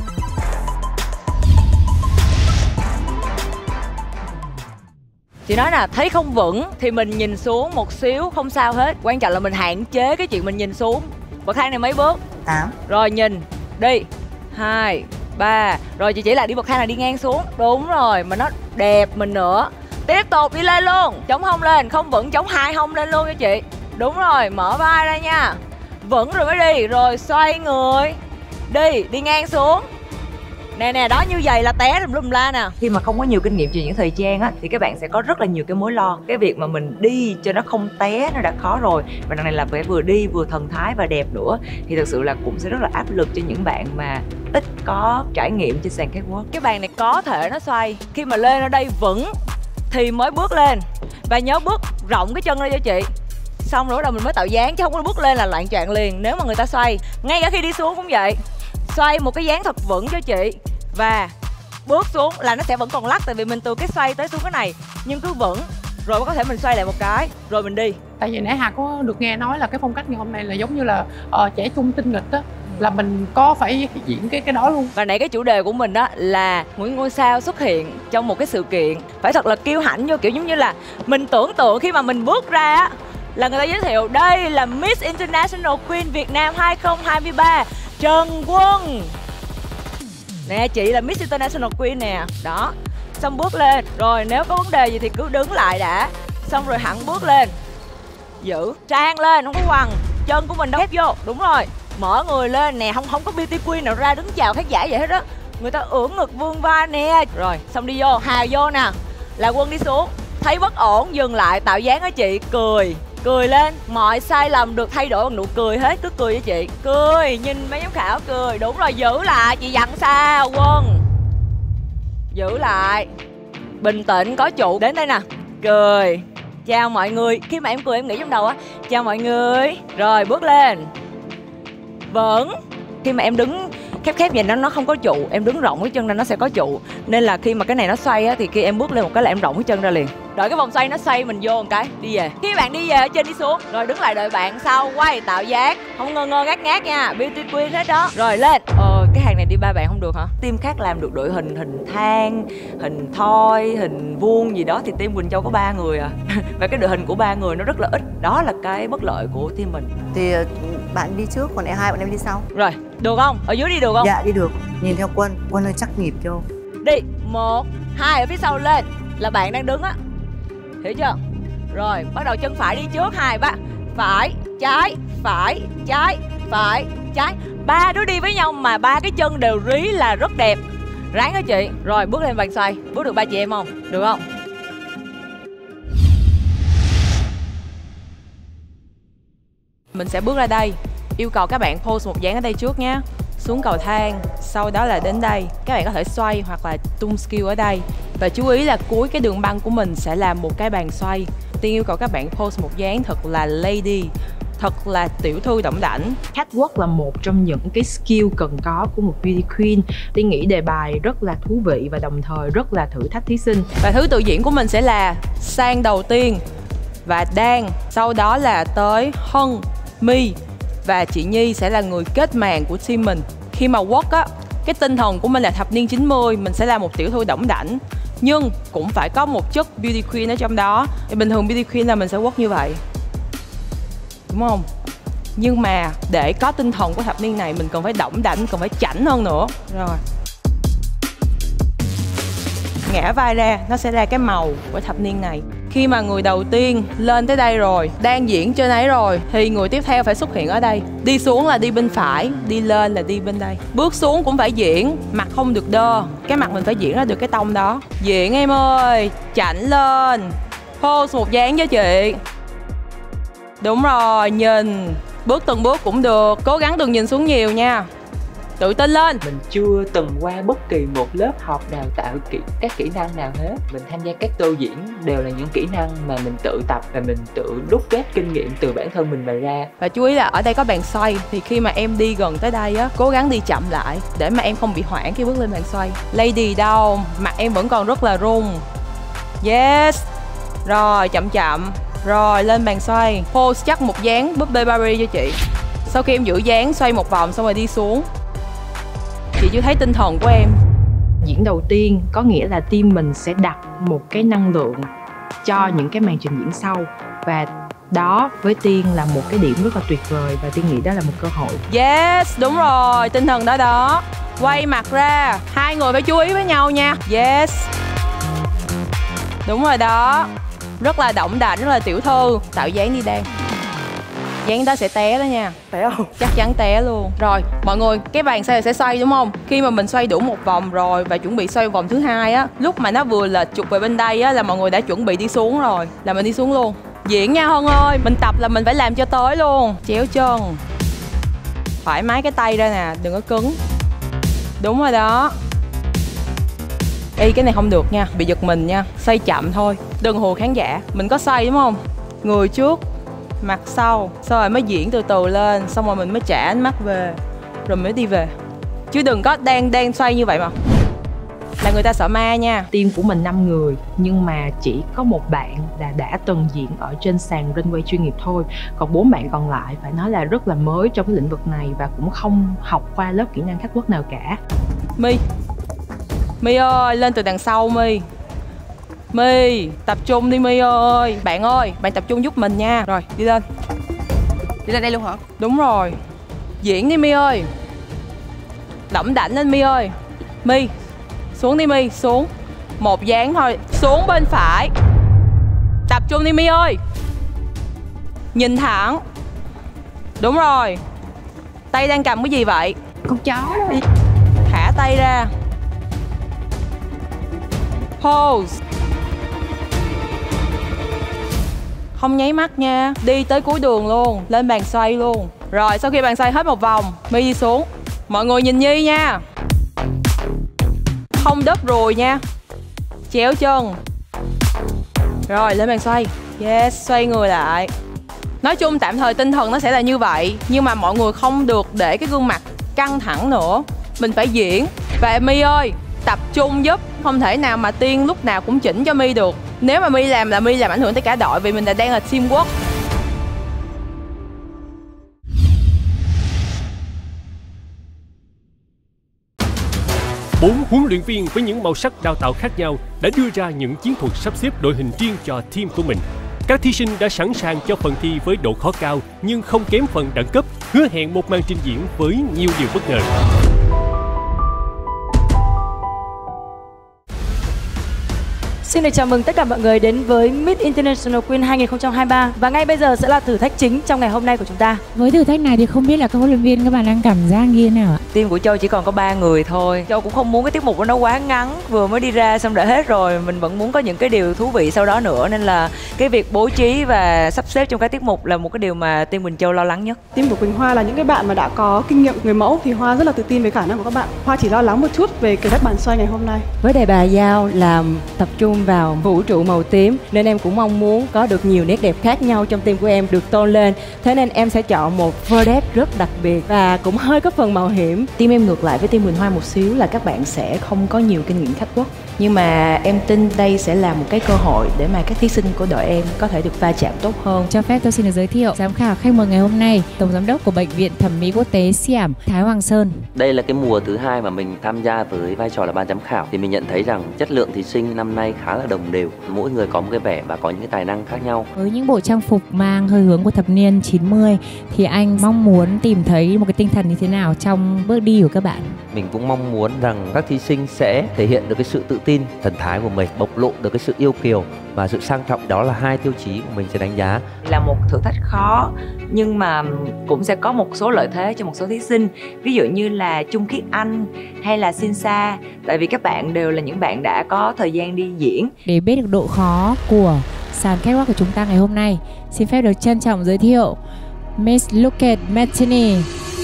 Chị nói là thấy không vững thì mình nhìn xuống một xíu không sao hết. Quan trọng là mình hạn chế cái chuyện mình nhìn xuống. Bậc thang này mấy bước? Tám. Rồi nhìn, đi. Hai, ba. Rồi chị chỉ là đi bậc thang này đi ngang xuống. Đúng rồi, mà nó đẹp mình nữa. Tiếp tục đi lên luôn. Chống hông lên, không vững chống hai hông lên luôn cho chị. Đúng rồi, mở vai ra nha. Vững rồi mới đi. Rồi xoay người. Đi, đi ngang xuống. Nè nè, đó như vậy là té lum lum la nè. Khi mà không có nhiều kinh nghiệm về những thời trang á thì các bạn sẽ có rất là nhiều cái mối lo. Cái việc mà mình đi cho nó không té nó đã khó rồi, và đằng này là phải vừa đi vừa thần thái và đẹp nữa, thì thực sự là cũng sẽ rất là áp lực cho những bạn mà ít có trải nghiệm trên sàn catwalk. Cái bàn này có thể nó xoay. Khi mà lên ở đây vững thì mới bước lên. Và nhớ bước rộng cái chân ra cho chị. Xong rồi đầu mình mới tạo dáng, chứ không có bước lên là loạn choạng liền nếu mà người ta xoay. Ngay cả khi đi xuống cũng vậy. Xoay một cái dáng thật vững cho chị. Và bước xuống là nó sẽ vẫn còn lắc, tại vì mình từ cái xoay tới xuống cái này, nhưng cứ vững. Rồi có thể mình xoay lại một cái, rồi mình đi. Tại vì nãy Hà có được nghe nói là cái phong cách ngày hôm nay là giống như là uh, trẻ trung tinh nghịch á, là mình có phải diễn cái cái đó luôn. Và nãy cái chủ đề của mình đó là những ngôi sao xuất hiện trong một cái sự kiện phải thật là kiêu hãnh, vô kiểu giống như là mình tưởng tượng khi mà mình bước ra á là người ta giới thiệu đây là Miss International Queen Việt Nam hai không hai ba Trần Quân. Nè, chị là Miss International Queen nè. Đó. Xong bước lên. Rồi nếu có vấn đề gì thì cứ đứng lại đã. Xong rồi hẳn bước lên. Giữ. Trang lên, không có quằn. Chân của mình đâu ép vô. Đúng rồi. Mở người lên nè. Không không có beauty queen nào ra đứng chào khán giả vậy hết á. Người ta ưỡn ngực vươn vai nè. Rồi, xong đi vô. Hà vô nè. Là Quân đi xuống. Thấy bất ổn, dừng lại, tạo dáng ở chị. Cười. Cười lên, mọi sai lầm được thay đổi bằng nụ cười hết, cứ cười với chị. Cười, nhìn mấy giám khảo cười. Đúng rồi, giữ lại, chị dặn sao Quân. Giữ lại. Bình tĩnh, có trụ. Đến đây nè. cười. Chào mọi người. Khi mà em cười em nghĩ trong đầu á, chào mọi người. Rồi bước lên. Vẫn. Khi mà em đứng khép khép vậy nó nó không có trụ, em đứng rộng cái chân ra nó sẽ có trụ. Nên là khi mà cái này nó xoay á thì khi em bước lên một cái là em rộng cái chân ra liền. Đợi cái vòng xoay nó xoay mình vô một cái đi về. Khi bạn đi về ở trên đi xuống, rồi đứng lại đợi bạn sau quay tạo dáng, không ngơ ngơ ngác ngác nha, beauty queen hết đó. Rồi lên. Ờ cái hàng này đi ba bạn không được hả? Team khác làm được đội hình hình thang, hình thoi, hình vuông gì đó thì team Quỳnh Châu có ba người à. Và cái đội hình của ba người nó rất là ít. Đó là cái bất lợi của team mình. Thì bạn đi trước còn em hai bạn em đi sau. Rồi, được không? Ở dưới đi được không? Dạ đi được. Nhìn theo Quân, Quân ơi chắc nhịp cho. Đi, một, hai ở phía sau lên là bạn đang đứng á. Hiểu chưa? Rồi, bắt đầu chân phải đi trước, hai, ba. Phải, trái, phải, trái, phải, trái. Ba đứa đi với nhau mà ba cái chân đều rí là rất đẹp. Ráng á chị. Rồi, bước lên vòng xoay. Bước được ba chị em không? Được không? Mình sẽ bước ra đây. Yêu cầu các bạn pose một dáng ở đây trước nhé. Xuống cầu thang, sau đó là đến đây. Các bạn có thể xoay hoặc là tung skill ở đây. Và chú ý là cuối cái đường băng của mình sẽ là một cái bàn xoay. Tiên yêu cầu các bạn pose một dáng thật là lady, thật là tiểu thư đỏng đảnh. Catwalk là một trong những cái skill cần có của một beauty queen. Tiên nghĩ đề bài rất là thú vị và đồng thời rất là thử thách thí sinh. Và thứ tự diễn của mình sẽ là Sang đầu tiên và Đan, sau đó là tới Hân, My và chị Nhi sẽ là người kết màn của team mình. Khi mà walk á, cái tinh thần của mình là thập niên chín mươi, mình sẽ là một tiểu thư đỏng đảnh nhưng cũng phải có một chất beauty queen ở trong đó. Thì bình thường beauty queen là mình sẽ walk như vậy, đúng không? Nhưng mà để có tinh thần của thập niên này mình cần phải đỏng đảnh, cần phải chảnh hơn nữa. Rồi ngã vai ra, nó sẽ ra cái màu của thập niên này. Khi mà người đầu tiên lên tới đây rồi, đang diễn trên ấy rồi, thì người tiếp theo phải xuất hiện ở đây. Đi xuống là đi bên phải, đi lên là đi bên đây. Bước xuống cũng phải diễn, mặt không được đơ. Cái mặt mình phải diễn ra được cái tông đó. Diễn em ơi, chảnh lên. Pose một dáng với chị. Đúng rồi, nhìn. Bước từng bước cũng được, cố gắng đừng nhìn xuống nhiều nha. Tự tin lên. Mình chưa từng qua bất kỳ một lớp học đào tạo kỹ các kỹ năng nào hết. Mình tham gia các tô diễn đều là những kỹ năng mà mình tự tập và mình tự đúc kết kinh nghiệm từ bản thân mình mà ra. Và chú ý là ở đây có bàn xoay, thì khi mà em đi gần tới đây á, cố gắng đi chậm lại để mà em không bị hoảng khi bước lên bàn xoay. Lady đâu, mặt em vẫn còn rất là rung. Yes. Rồi chậm chậm. Rồi lên bàn xoay. Pose chắc một dáng búp bê Barbie cho chị. Sau khi em giữ dáng xoay một vòng xong rồi đi xuống. Chị chưa thấy tinh thần của em. Diễn đầu tiên có nghĩa là team mình sẽ đặt một cái năng lượng cho những cái màn trình diễn sau. Và đó với Tiên là một cái điểm rất là tuyệt vời. Và Tiên nghĩ đó là một cơ hội. Yes, đúng rồi, tinh thần đó đó. Quay mặt ra, hai người phải chú ý với nhau nha. Yes. Đúng rồi đó. Rất là đỏng đảnh, rất là tiểu thư. Tạo dáng đi Đan. Dáng đó sẽ té đó nha. Phải không? Chắc chắn té luôn. Rồi, mọi người, cái bàn xoay sẽ xoay đúng không? Khi mà mình xoay đủ một vòng rồi và chuẩn bị xoay vòng thứ hai á, lúc mà nó vừa lệch trục về bên đây á là mọi người đã chuẩn bị đi xuống rồi. Là mình đi xuống luôn. Diễn nha Hân ơi, mình tập là mình phải làm cho tới luôn. Chéo chân. Thoải mái cái tay ra nè, đừng có cứng. Đúng rồi đó. Ê, cái này không được nha, bị giật mình nha. Xoay chậm thôi, đừng hù khán giả. Mình có xoay đúng không? Người trước, mặt sau, sau rồi mới diễn từ từ lên, xong rồi mình mới trả ánh mắt về, rồi mới đi về. Chứ đừng có đang đang xoay như vậy mà là người ta sợ ma nha. Team của mình năm người nhưng mà chỉ có một bạn là đã từng diễn ở trên sàn runway chuyên nghiệp thôi. Còn bốn bạn còn lại phải nói là rất là mới trong cái lĩnh vực này và cũng không học qua lớp kỹ năng catwalk nào cả. My, My ơi, lên từ đằng sau My. My, tập trung đi My ơi. Bạn ơi, bạn tập trung giúp mình nha. Rồi, đi lên. Đi lên đây luôn hả? Đúng rồi. Diễn đi My ơi. Đỏng đảnh lên My ơi. My, xuống đi My, xuống. Một dáng thôi, xuống bên phải. Tập trung đi My ơi. Nhìn thẳng. Đúng rồi. Tay đang cầm cái gì vậy? Con chó đó. Thả tay ra. Pose. Không nháy mắt nha. Đi tới cuối đường luôn. Lên bàn xoay luôn. Rồi sau khi bàn xoay hết một vòng, My đi xuống. Mọi người nhìn Nhi nha. Không đớp ruồi nha. Chéo chân. Rồi lên bàn xoay. Yes, xoay người lại. Nói chung tạm thời tinh thần nó sẽ là như vậy, nhưng mà mọi người không được để cái gương mặt căng thẳng nữa. Mình phải diễn. Và My ơi, tập trung giúp. Không thể nào mà Tiên lúc nào cũng chỉnh cho My được. Nếu mà My làm là My làm ảnh hưởng tới cả đội, vì mình là đang là teamwork. Bốn huấn luyện viên với những màu sắc đào tạo khác nhau đã đưa ra những chiến thuật sắp xếp đội hình riêng cho team của mình. Các thí sinh đã sẵn sàng cho phần thi với độ khó cao nhưng không kém phần đẳng cấp, hứa hẹn một màn trình diễn với nhiều điều bất ngờ. Xin được chào mừng tất cả mọi người đến với Miss International Queen hai không hai ba. Và ngay bây giờ sẽ là thử thách chính trong ngày hôm nay của chúng ta. Với thử thách này thì không biết là các huấn luyện viên các bạn đang cảm giác như thế nào ạ? Team của Châu chỉ còn có ba người thôi. Châu cũng không muốn cái tiết mục của nó quá ngắn, vừa mới đi ra xong đã hết rồi. Mình vẫn muốn có những cái điều thú vị sau đó nữa, nên là cái việc bố trí và sắp xếp trong cái tiết mục là một cái điều mà team Quỳnh Châu lo lắng nhất. Team của Quỳnh Hoa là những cái bạn mà đã có kinh nghiệm người mẫu thì Hoa rất là tự tin về khả năng của các bạn. Hoa chỉ lo lắng một chút về cái phép bàn xoay ngày hôm nay. Với đề bài giao là tập trung vào vũ trụ màu tím nên em cũng mong muốn có được nhiều nét đẹp khác nhau trong team của em được tôn lên. Thế nên em sẽ chọn một vedette rất đặc biệt và cũng hơi có phần mạo hiểm. Team em ngược lại với team Quỳnh Hoa một xíu là các bạn sẽ không có nhiều kinh nghiệm khách quốc. Nhưng mà em tin đây sẽ là một cái cơ hội để mà các thí sinh của đội em có thể được va chạm tốt hơn. Cho phép tôi xin được giới thiệu giám khảo khách mời ngày hôm nay, Tổng giám đốc của Bệnh viện Thẩm mỹ Quốc tế Siam, Thái Hoàng Sơn. Đây là cái mùa thứ hai mà mình tham gia với vai trò là ban giám khảo, thì mình nhận thấy rằng chất lượng thí sinh năm nay khá là đồng đều. Mỗi người có một cái vẻ và có những cái tài năng khác nhau. Với những bộ trang phục mang hơi hướng của thập niên chín mươi thì anh mong muốn tìm thấy một cái tinh thần như thế nào trong bước đi của các bạn? Mình cũng mong muốn rằng các thí sinh sẽ thể hiện được cái sự tự tin, thần thái của mình, bộc lộ được cái sự yêu kiều và sự sang trọng. Đó là hai tiêu chí của mình sẽ đánh giá. Là một thử thách khó nhưng mà cũng sẽ có một số lợi thế cho một số thí sinh, ví dụ như là Chung Khiết Anh hay là Sinsa, tại vì các bạn đều là những bạn đã có thời gian đi diễn. Để biết được độ khó của sàn catwalk của chúng ta ngày hôm nay, xin phép được trân trọng giới thiệu Miss Luket Martini.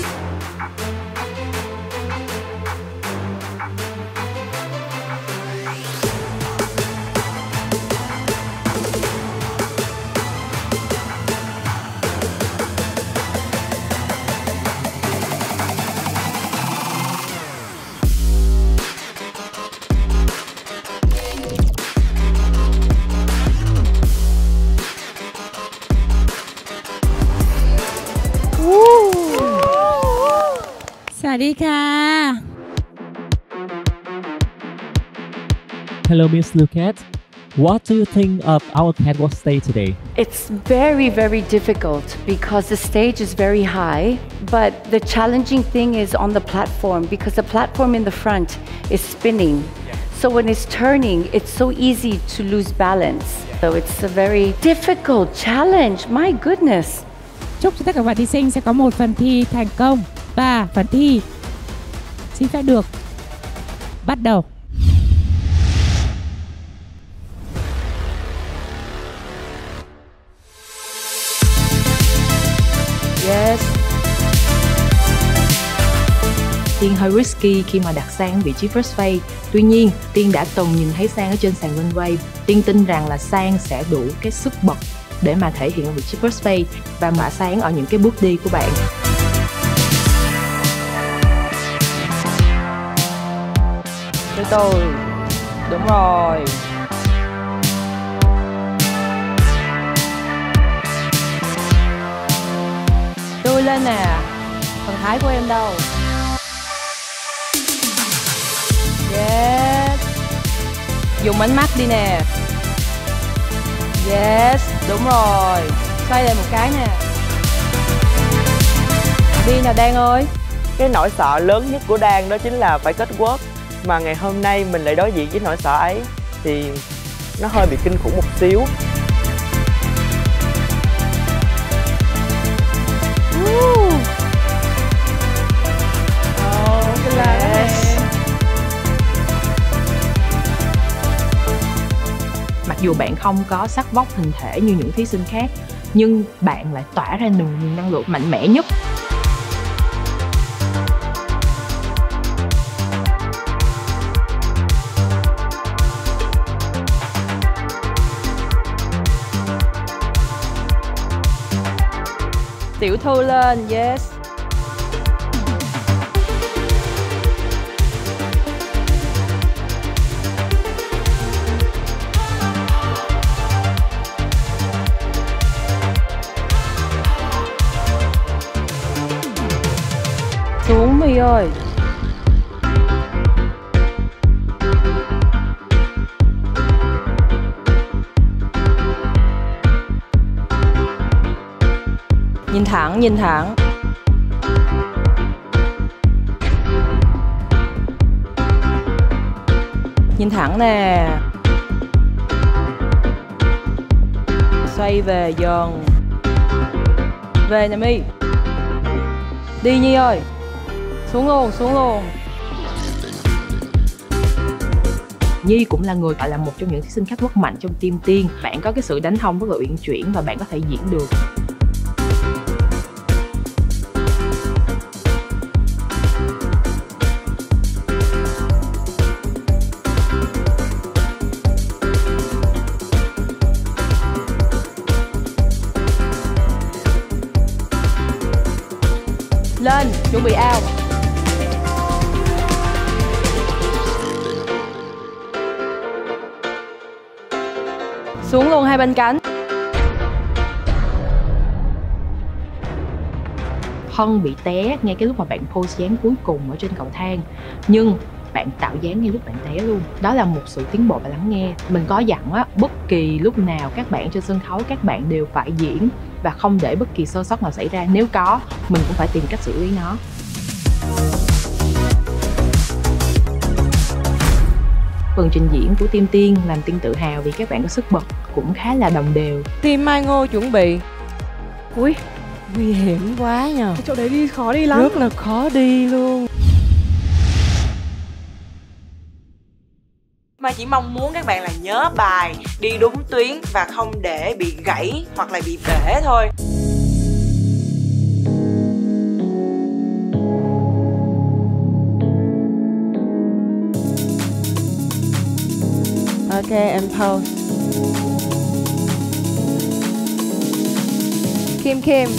Sarika. Hello, Miss Luket. What do you think of our catwalk stage today? It's very, very difficult because the stage is very high, but the challenging thing is on the platform because the platform in the front is spinning. So when it's turning, it's so easy to lose balance. So it's a very difficult challenge. My goodness. Chúc cho tất cả các bạn thí sinh sẽ có một phần thi thành công. Và phần thi xin phép được bắt đầu. Yes. Tiên hơi risky khi mà đặt Sang ở vị trí first phase. Tuy nhiên, Tiên đã từng nhìn thấy Sang ở trên sàn runway. Tiên tin rằng là Sang sẽ đủ cái sức bật để mà thể hiện ở vị trí first phase và mạ sáng ở những cái bước đi của bạn. Từ từ. Đúng rồi. Tươi lên nè. Thần thái của em đâu? Yes. Dùng ánh mắt đi nè. Yes. Đúng rồi. Xoay lên một cái nè. Đi nào Đan ơi. Cái nỗi sợ lớn nhất của Đan đó chính là phải kết work. Mà ngày hôm nay mình lại đối diện với nỗi sợ ấy thì nó hơi bị kinh khủng một xíu. Uh. Oh, yes. Mặc dù bạn không có sắc vóc hình thể như những thí sinh khác, nhưng bạn lại tỏa ra nguồn năng lượng mạnh mẽ nhất. Tiểu Thư lên, yes. Xuống My ơi. Nhìn thẳng, nhìn thẳng. Nhìn thẳng nè. Xoay về dần. Về nè My. Đi Nhi ơi. Xuống luôn, xuống luôn. Nhi cũng là người gọi là một trong những thí sinh khách quốc mạnh trong team Tiên. Bạn có cái sự đánh thông rất là uyển chuyển và bạn có thể diễn được. Lên, chuẩn bị out. Xuống luôn hai bên cánh. Hân bị té ngay cái lúc mà bạn pose dáng cuối cùng ở trên cầu thang. Nhưng bạn tạo dáng ngay lúc bạn té luôn. Đó là một sự tiến bộ và lắng nghe. Mình có dặn á, bất kỳ lúc nào các bạn trên sân khấu các bạn đều phải diễn và không để bất kỳ sơ sót nào xảy ra. Nếu có, mình cũng phải tìm cách xử lý nó. Phần trình diễn của team Tiên làm Tiên tự hào vì các bạn có sức bật cũng khá là đồng đều. Team Mai Ngô chuẩn bị. Ui, nguy hiểm quá nhờ. Cái chỗ đấy đi khó đi lắm. Rất là khó đi luôn. Mai chỉ mong muốn các bạn là nhớ bài, đi đúng tuyến và không để bị gãy hoặc là bị bể thôi. Ok, em pause. Kim Kim.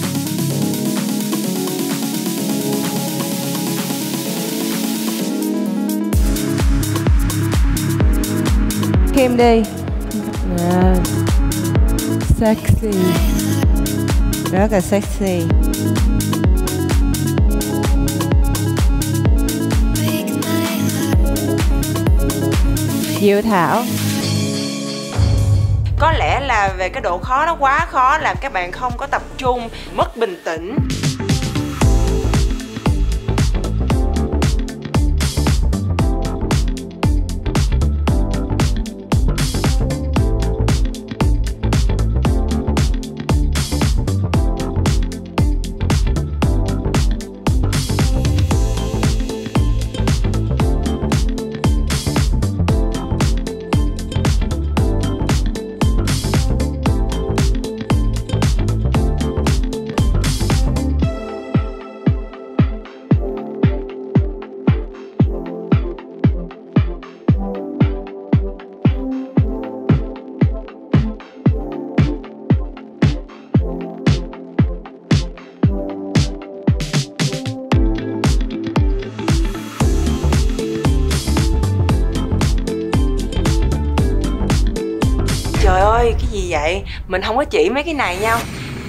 Kim đi. Yeah. Sexy. Rất là sexy. Diệu Thảo. Có lẽ là về cái độ khó nó quá khó làm các bạn không có tập trung, mất bình tĩnh. Trời ơi, cái gì vậy? Mình không có chỉ mấy cái này nhau.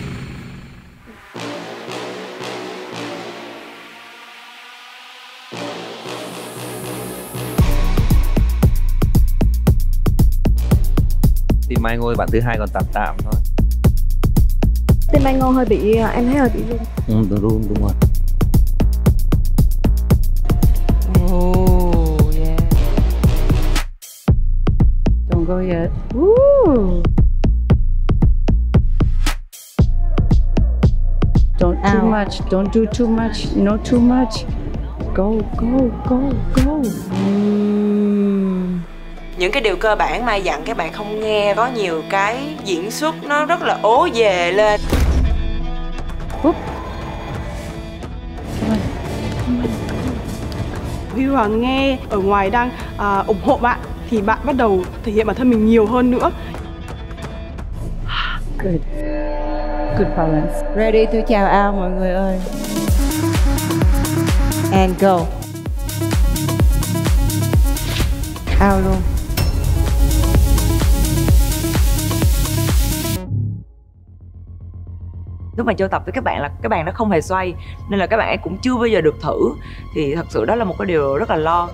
Team Mai Ngô bạn thứ hai còn tạm tạm thôi. Team Mai Ngô hơi bị, em thấy hơi bị run. Ừ, run đúng rồi. Oh, yeah. Don't go yet. Woo. Don't too Ow. much, don't do too much, no too much. Go, go, go, go. Mm. Những cái điều cơ bản Mai dặn các bạn không nghe. Có nhiều cái diễn xuất nó rất là ố về lên. Whoop. Khi Hoàng nghe ở ngoài đang à, ủng hộ bạn thì bạn bắt đầu thể hiện bản thân mình nhiều hơn nữa. Good. good balance. Ready tôi chào ao mọi người ơi. And go. Ao luôn. Lúc mà Châu tập với các bạn là các bạn nó không hề xoay, nên là các bạn ấy cũng chưa bao giờ được thử. Thì thật sự đó là một cái điều rất là lo.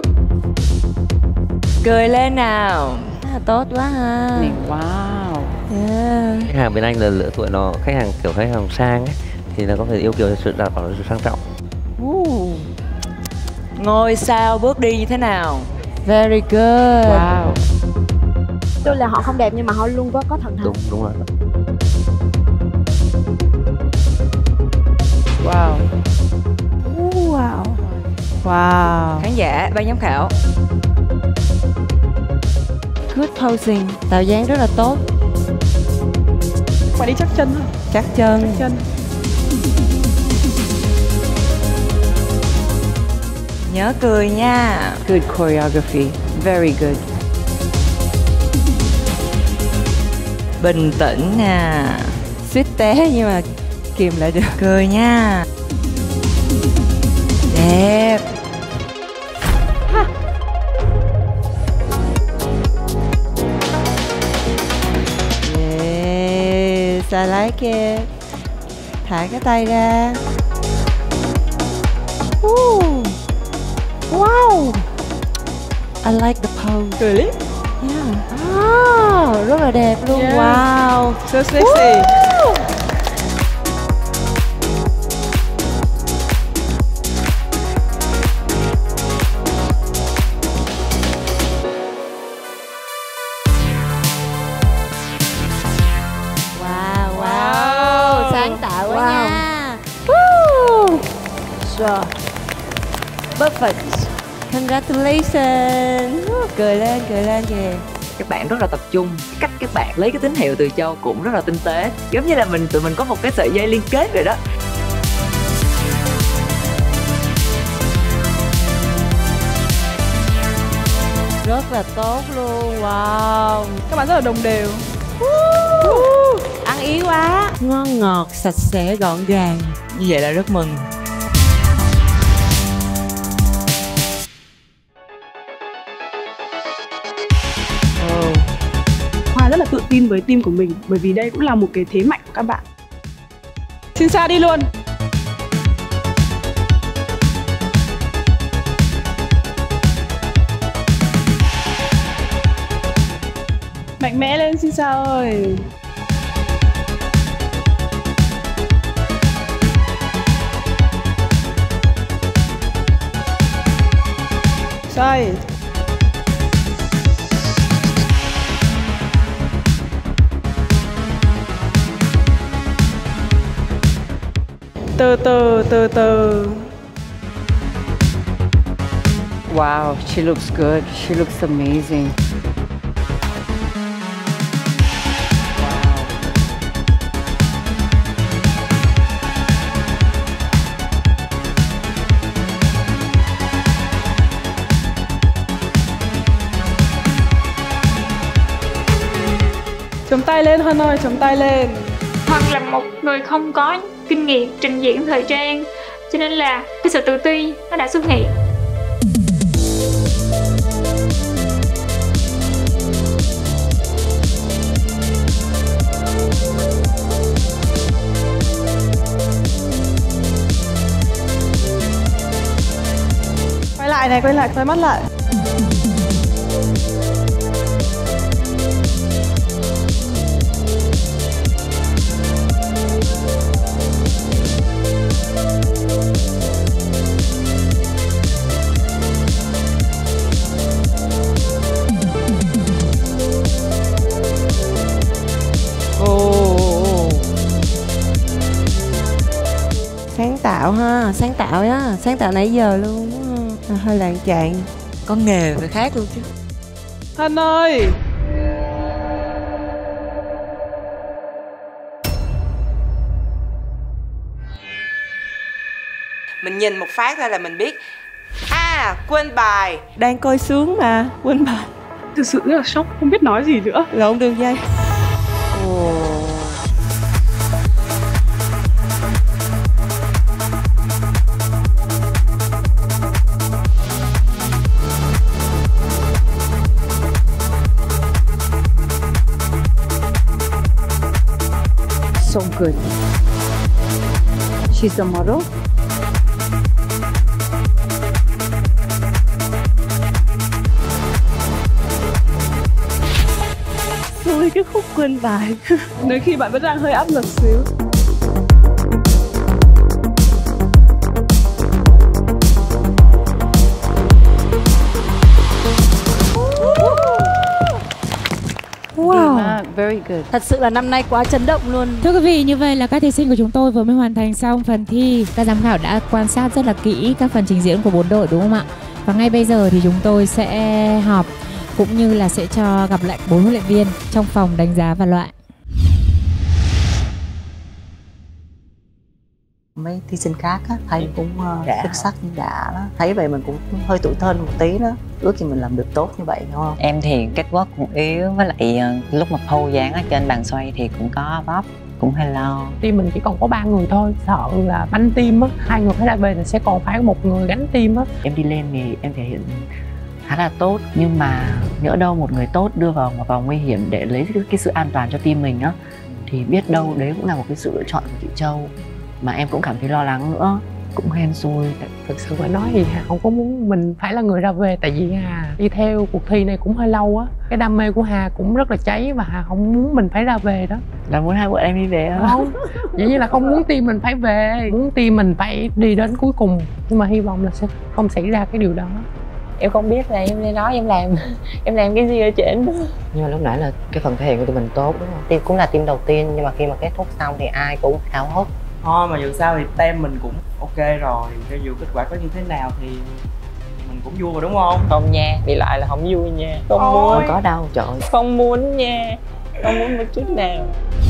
Cười lên nào. À, tốt quá ha. Wow. Yeah. Khách hàng bên anh là lứa tuổi nó khách hàng kiểu khách hàng sang ấy, thì nó có thể yêu cầu sự đảm bảo sự sang trọng. Uh. Ngôi sao bước đi như thế nào? Very good. Wow. Tôi là họ không đẹp nhưng mà họ luôn có có thần thái. Đúng đúng rồi. Wow. Wow. Wow. Khán giả, ban giám khảo. Good posing, tạo dáng rất là tốt. Bạn đi chắc chân thôi. Chắc chân. Chắc chân. Nhớ cười nha. Good choreography, very good. Bình tĩnh nè. Suýt té nhưng mà kìm lại được. Cười nha. Đẹp. Ha. Yes, I like it. Thả cái tay ra. Ooh. Wow. I like the pose. Really? Yeah. Oh, rất là đẹp luôn. Yeah. Wow. So sexy. Woo. Wow, wow. Sáng tạo quá Wow. nha. Woo. Rồi. Perfect. Congratulations. Cười lên, cười lên kìa. Các bạn rất là tập trung. Cách các bạn lấy cái tín hiệu từ Châu cũng rất là tinh tế. Giống như là mình tụi mình có một cái sợi dây liên kết vậy đó. Rất là tốt luôn. Wow. Các bạn rất là đồng đều. Uh. Ăn ý quá. Ngon ngọt, sạch sẽ, gọn gàng. Như vậy là rất mừng. Hoa rất là tự tin với team của mình, bởi vì đây cũng là một cái thế mạnh của các bạn. Xin xa đi luôn. Mạnh mẽ lên xin sao ơi. Xoay. Từ từ, từ từ. Wow, she looks good. She looks amazing. Chống tay lên Hân ơi, chống tay lên. Hân là một người không có kinh nghiệm trình diễn thời trang, cho nên là cái sự tự ti nó đã xuất hiện. Quay lại này, quay lại, quay mắt lại. Sáng tạo ha, sáng tạo á, sáng tạo nãy giờ luôn. À, hơi lạng chạng. Có nghề phải khác luôn chứ. Hân ơi. Mình nhìn một phát ra là mình biết. À, quên bài. Đang coi sướng mà, quên bài. Thực sự rất là sốc, không biết nói gì nữa. Lộn đường dây. Ồ. good. She's a model. Ôi cái khúc quên bài. Đôi khi bạn vẫn đang hơi áp lực xíu. Wow, very good. Thật sự là năm nay quá chấn động luôn. Thưa quý vị, như vậy là các thí sinh của chúng tôi vừa mới hoàn thành xong phần thi. Các giám khảo đã quan sát rất là kỹ các phần trình diễn của bốn đội đúng không ạ? Và ngay bây giờ thì chúng tôi sẽ họp cũng như là sẽ cho gặp lại bốn huấn luyện viên trong phòng đánh giá và loại. Mấy thí sinh khác á, thấy cũng uh, xuất sắc nhưng đã đó. Thấy vậy mình cũng hơi tủi thân một tí đó. Ước gì mình làm được tốt như vậy đúng không? Em thì catwalk cũng yếu, với lại uh, lúc mà pose dáng ở trên bàn xoay thì cũng có vấp, cũng hơi lo. Team mình chỉ còn có ba người thôi, sợ là banh team á, hai người phải ra về thì sẽ còn phải một người gánh team á. Em đi lên thì em thể hiện khá là tốt, nhưng mà nhỡ đâu một người tốt đưa vào một vòng nguy hiểm để lấy cái, cái sự an toàn cho team mình á, thì biết đâu đấy cũng là một cái sự lựa chọn của chị Châu mà em cũng cảm thấy lo lắng nữa, cũng hên xui. Thực sự phải nói thì Hà không có muốn mình phải là người ra về, tại vì Hà đi theo cuộc thi này cũng hơi lâu á, cái đam mê của Hà cũng rất là cháy và Hà không muốn mình phải ra về đó. Là muốn hai bọn em đi về không? Không, vậy như là không muốn team mình phải về, muốn team mình phải đi đến cuối cùng, nhưng mà hy vọng là sẽ không xảy ra cái điều đó. Em không biết là em lên đó em làm em làm cái gì ở trển đó. Nhưng mà lúc nãy là cái phần thể hiện của tụi mình tốt đúng không? Team cũng là team đầu tiên, nhưng mà khi mà kết thúc xong thì ai cũng háo hức. Thôi mà dù sao thì tem mình cũng ok rồi, cho dù kết quả có như thế nào thì mình cũng vui rồi đúng không? Không nha, bị lại là không vui nha. Không Ôi. muốn. Không có đâu trời. Không muốn nha, không muốn một chút nào.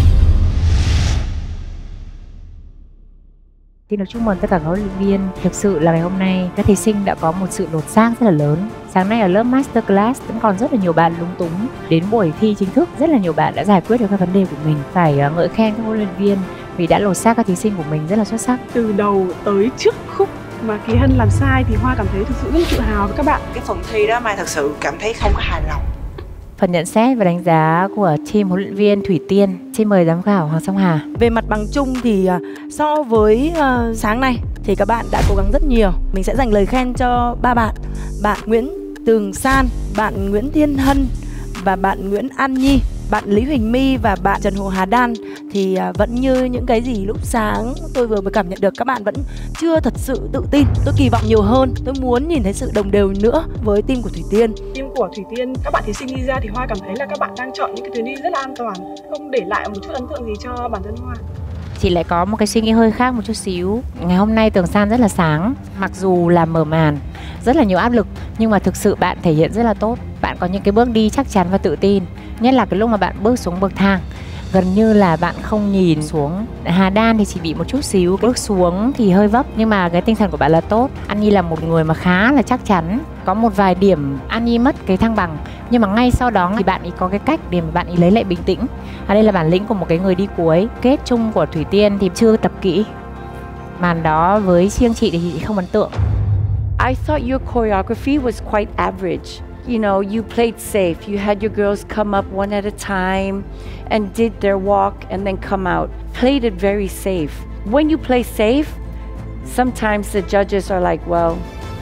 Xin được chúc mừng tất cả các huấn luyện viên. Thực sự là ngày hôm nay các thí sinh đã có một sự lột xác rất là lớn. Sáng nay ở lớp Masterclass vẫn còn rất là nhiều bạn lúng túng. Đến buổi thi chính thức rất là nhiều bạn đã giải quyết được các vấn đề của mình. Phải ngợi khen các huấn luyện viên vì đã lột xác các thí sinh của mình rất là xuất sắc. Từ đầu tới trước khúc mà Kỳ Hân làm sai thì Hoa cảm thấy thực sự rất là tự hào với các bạn. Cái phần thi đó Mai thật sự cảm thấy không có hài lòng. Phần nhận xét và đánh giá của team huấn luyện viên Thủy Tiên. Xin mời giám khảo Hoàng Song Hà. Về mặt bằng chung thì so với uh, sáng nay thì các bạn đã cố gắng rất nhiều. Mình sẽ dành lời khen cho ba bạn. Bạn Nguyễn Tường San, bạn Nguyễn Thiên Hân và bạn Nguyễn An Nhi. Bạn Lý Huỳnh My và bạn Trần Hồ Hà Đan thì vẫn như những cái gì lúc sáng tôi vừa mới cảm nhận được, các bạn vẫn chưa thật sự tự tin. Tôi kỳ vọng nhiều hơn, tôi muốn nhìn thấy sự đồng đều nữa với team của Thủy Tiên. Team của Thủy Tiên, các bạn thí sinh đi ra thì Hoa cảm thấy là các bạn đang chọn những cái tuyến đi rất là an toàn, không để lại một chút ấn tượng gì cho bản thân Hoa. Chị lại có một cái suy nghĩ hơi khác một chút xíu. Ngày hôm nay Tường San rất là sáng, mặc dù là mở màn rất là nhiều áp lực, nhưng mà thực sự bạn thể hiện rất là tốt. Bạn có những cái bước đi chắc chắn và tự tin. Nhất là cái lúc mà bạn bước xuống bậc thang, gần như là bạn không nhìn xuống. Hà Đan thì chỉ bị một chút xíu, bước xuống thì hơi vấp, nhưng mà cái tinh thần của bạn là tốt. An Nhi là một người mà khá là chắc chắn. Có một vài điểm An Nhi mất cái thăng bằng, nhưng mà ngay sau đó thì bạn ấy có cái cách để mà bạn ấy lấy lại bình tĩnh. À, đây là bản lĩnh của một cái người đi cuối. Kết chung của Thủy Tiên thì chưa tập kỹ. Màn đó với riêng chị thì chị không ấn tượng. I thought your choreography was quite average. You know, you played safe. You had your girls come up one at a time and did their walk and then come out. Played it very safe. When you play safe, sometimes the judges are like, well,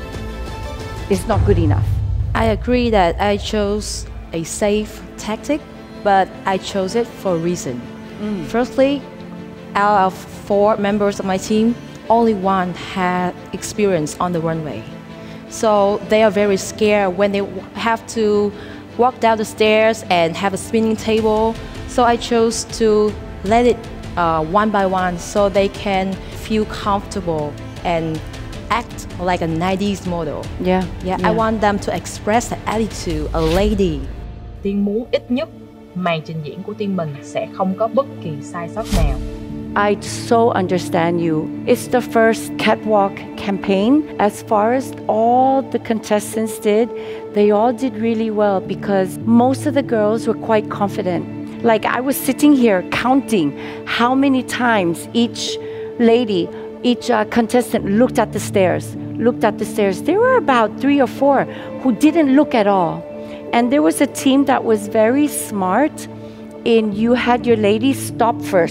it's not good enough. I agree that I chose a safe tactic, but I chose it for a reason. Mm. Firstly, out of four members of my team, only one had experience on the runway. So they are very scared when they have to walk down the stairs and have a spinning table. So I chose to let it uh, one by one so they can feel comfortable and act like a nineties model. Yeah, yeah. yeah. I want them to express the attitude, a lady. Tiên muốn ít nhất màn trình diễn của team mình sẽ không có bất kỳ sai sót nào. I so understand you. It's the first catwalk campaign. As far as all the contestants did, they all did really well because most of the girls were quite confident. Like I was sitting here counting how many times each lady, each uh, contestant looked at the stairs, looked at the stairs. There were about three or four who didn't look at all. And there was a team that was very smart in you had your ladies stop first.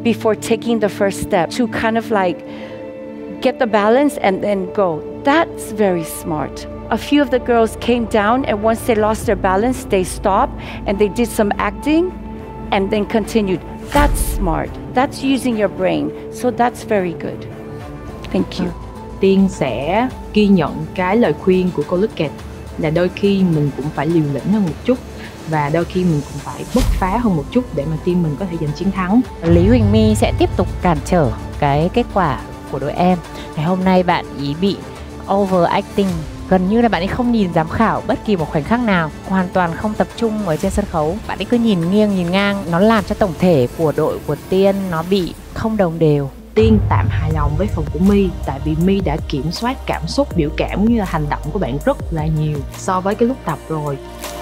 before taking the first step to kind of like get the balance and then go. That's very smart. A few of the girls came down, and once they lost their balance, they stopped and they did some acting and then continued. That's smart. That's using your brain. So that's very good. Thank you. Tiên sẽ ghi nhận cái lời khuyên của cô Luckett là đôi khi mình cũng phải liều lĩnh hơn một chút, và đôi khi mình cũng phải bứt phá hơn một chút để mà team mình có thể giành chiến thắng. Lý Huỳnh My sẽ tiếp tục cản trở cái kết quả của đội em. Ngày hôm nay bạn ý bị overacting, gần như là bạn ấy không nhìn giám khảo bất kỳ một khoảnh khắc nào, hoàn toàn không tập trung ở trên sân khấu. Bạn ấy cứ nhìn nghiêng nhìn ngang, nó làm cho tổng thể của đội của Tiên nó bị không đồng đều. Tiên tạm hài lòng với phần của My, tại vì My đã kiểm soát cảm xúc, biểu cảm cũng như là hành động của bạn rất là nhiều so với cái lúc tập rồi.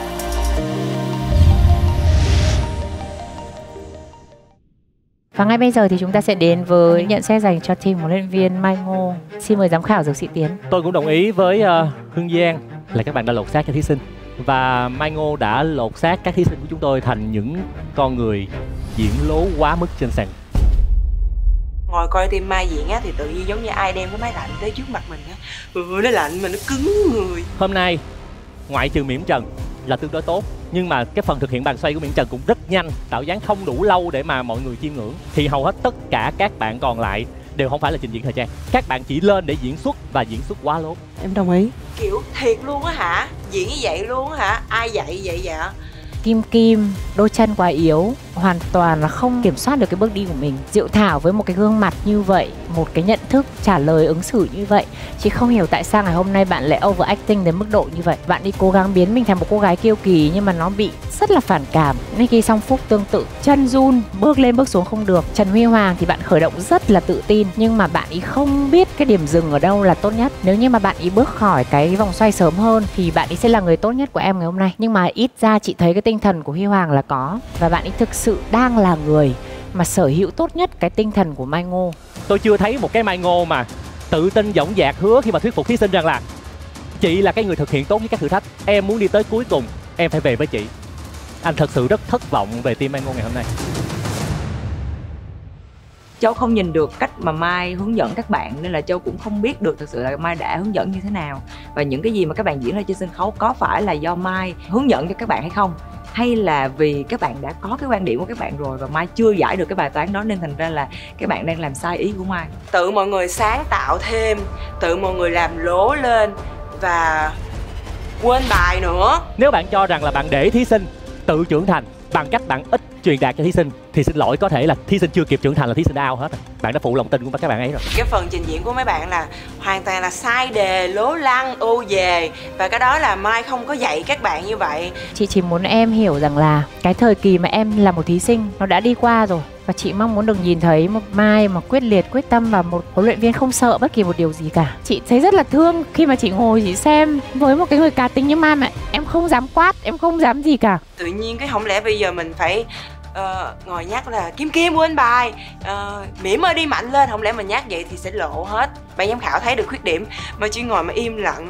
Và ngay bây giờ thì chúng ta sẽ đến với nhận xét dành cho team huấn luyện viên Mai Ngô. Xin mời giám khảo Dược Sĩ Tiến. Tôi cũng đồng ý với uh, Hương Giang là các bạn đã lột xác cho thí sinh. Và Mai Ngô đã lột xác các thí sinh của chúng tôi thành những con người diễn lố quá mức trên sàn. Ngồi coi team Mai diễn á thì tự nhiên giống như ai đem cái máy lạnh tới trước mặt mình á. Ừ, nó lạnh mà nó cứng người. Hôm nay ngoại trừ Miễn Trần là tương đối tốt, nhưng mà cái phần thực hiện bàn xoay của Miễn Trần cũng rất nhanh, tạo dáng không đủ lâu để mà mọi người chiêm ngưỡng. Thì hầu hết tất cả các bạn còn lại đều không phải là trình diễn thời trang. Các bạn chỉ lên để diễn xuất và diễn xuất quá lố. Em đồng ý. Kiểu thiệt luôn á hả? Diễn như vậy luôn á hả? Ai dạy vậy vậy? Kim Kim, đôi chân quá yếu, hoàn toàn là không kiểm soát được cái bước đi của mình. Diệu Thảo với một cái gương mặt như vậy, một cái nhận thức trả lời ứng xử như vậy, chị không hiểu tại sao ngày hôm nay bạn lại overacting đến mức độ như vậy. Bạn đi cố gắng biến mình thành một cô gái kiêu kỳ nhưng mà nó bị rất là phản cảm. Nikki Song Phúc tương tự, chân run, bước lên bước xuống không được. Trần Huy Hoàng thì bạn khởi động rất là tự tin, nhưng mà bạn ý không biết cái điểm dừng ở đâu là tốt nhất. Nếu như mà bạn ý bước khỏi cái vòng xoay sớm hơn thì bạn ý sẽ là người tốt nhất của em ngày hôm nay. Nhưng mà ít ra chị thấy cái tinh thần của Huy Hoàng là có, và bạn ấy thực sự đang là người mà sở hữu tốt nhất cái tinh thần của Mai Ngô. Tôi chưa thấy một cái Mai Ngô mà tự tin dõng dạc hứa khi mà thuyết phục thí sinh rằng là chị là cái người thực hiện tốt với các thử thách, em muốn đi tới cuối cùng, em phải về với chị. Anh thật sự rất thất vọng về team Mai Ngô ngày hôm nay. Châu không nhìn được cách mà Mai hướng dẫn các bạn, nên là Châu cũng không biết được thực sự là Mai đã hướng dẫn như thế nào, và những cái gì mà các bạn diễn ra trên sân khấu có phải là do Mai hướng dẫn cho các bạn hay không, hay là vì các bạn đã có cái quan điểm của các bạn rồi và Mai chưa giải được cái bài toán đó nên thành ra là các bạn đang làm sai ý của Mai. Tự mọi người sáng tạo thêm, tự mọi người làm lố lên và quên bài nữa. Nếu bạn cho rằng là bạn để thí sinh tự trưởng thành bằng cách bạn ít truyền đạt cho thí sinh thì xin lỗi, có thể là thí sinh chưa kịp trưởng thành là thí sinh đã out hết rồi. Bạn đã phụ lòng tin của các bạn ấy rồi. Cái phần trình diễn của mấy bạn là hoàn toàn là sai đề, lố lăng, ô về, và cái đó là Mai không có dạy các bạn như vậy. Chị chỉ muốn em hiểu rằng là cái thời kỳ mà em là một thí sinh nó đã đi qua rồi, và chị mong muốn được nhìn thấy một Mai mà quyết liệt, quyết tâm và một huấn luyện viên không sợ bất kỳ một điều gì cả. Chị thấy rất là thương khi mà chị ngồi chị xem với một cái người cá tính như Mai mà em không dám quát, em không dám gì cả. Tự nhiên cái không lẽ bây giờ mình phải uh, ngồi nhắc là Kim Kim quên bài, uh, Mỉm ơi đi mạnh lên, không lẽ mình nhắc vậy thì sẽ lộ hết. Ban giám khảo thấy được khuyết điểm mà chỉ ngồi mà im lặng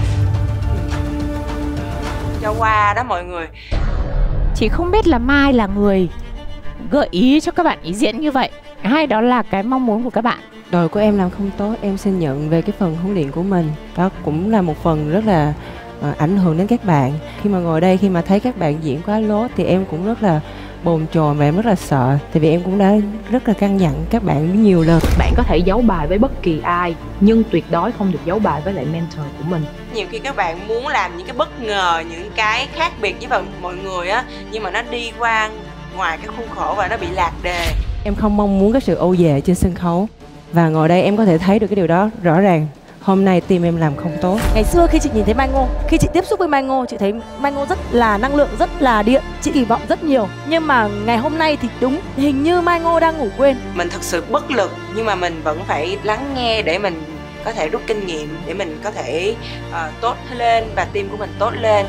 cho qua đó mọi người. Chị không biết là Mai là người gợi ý cho các bạn ý diễn như vậy hay đó là cái mong muốn của các bạn. Đội của em làm không tốt, em xin nhận về cái phần huấn luyện của mình. Đó cũng là một phần rất là uh, ảnh hưởng đến các bạn. Khi mà ngồi đây, khi mà thấy các bạn diễn quá lố thì em cũng rất là bồn chồn và em rất là sợ. Tại vì em cũng đã rất là căn dặn các bạn nhiều lần. Bạn có thể giấu bài với bất kỳ ai, nhưng tuyệt đối không được giấu bài với lại mentor của mình. Nhiều khi các bạn muốn làm những cái bất ngờ, những cái khác biệt với mọi người á, nhưng mà nó đi qua ngoài cái khuôn khổ và nó bị lạc đề. Em không mong muốn cái sự ô về trên sân khấu, và ngồi đây em có thể thấy được cái điều đó rõ ràng. Hôm nay team em làm không tốt. Ngày xưa khi chị nhìn thấy Mai Ngô, khi chị tiếp xúc với Mai Ngô, chị thấy Mai Ngô rất là năng lượng, rất là điện. Chị kỳ vọng rất nhiều. Nhưng mà ngày hôm nay thì đúng, hình như Mai Ngô đang ngủ quên. Mình thực sự bất lực, nhưng mà mình vẫn phải lắng nghe để mình có thể rút kinh nghiệm, để mình có thể uh, tốt lên và team của mình tốt lên.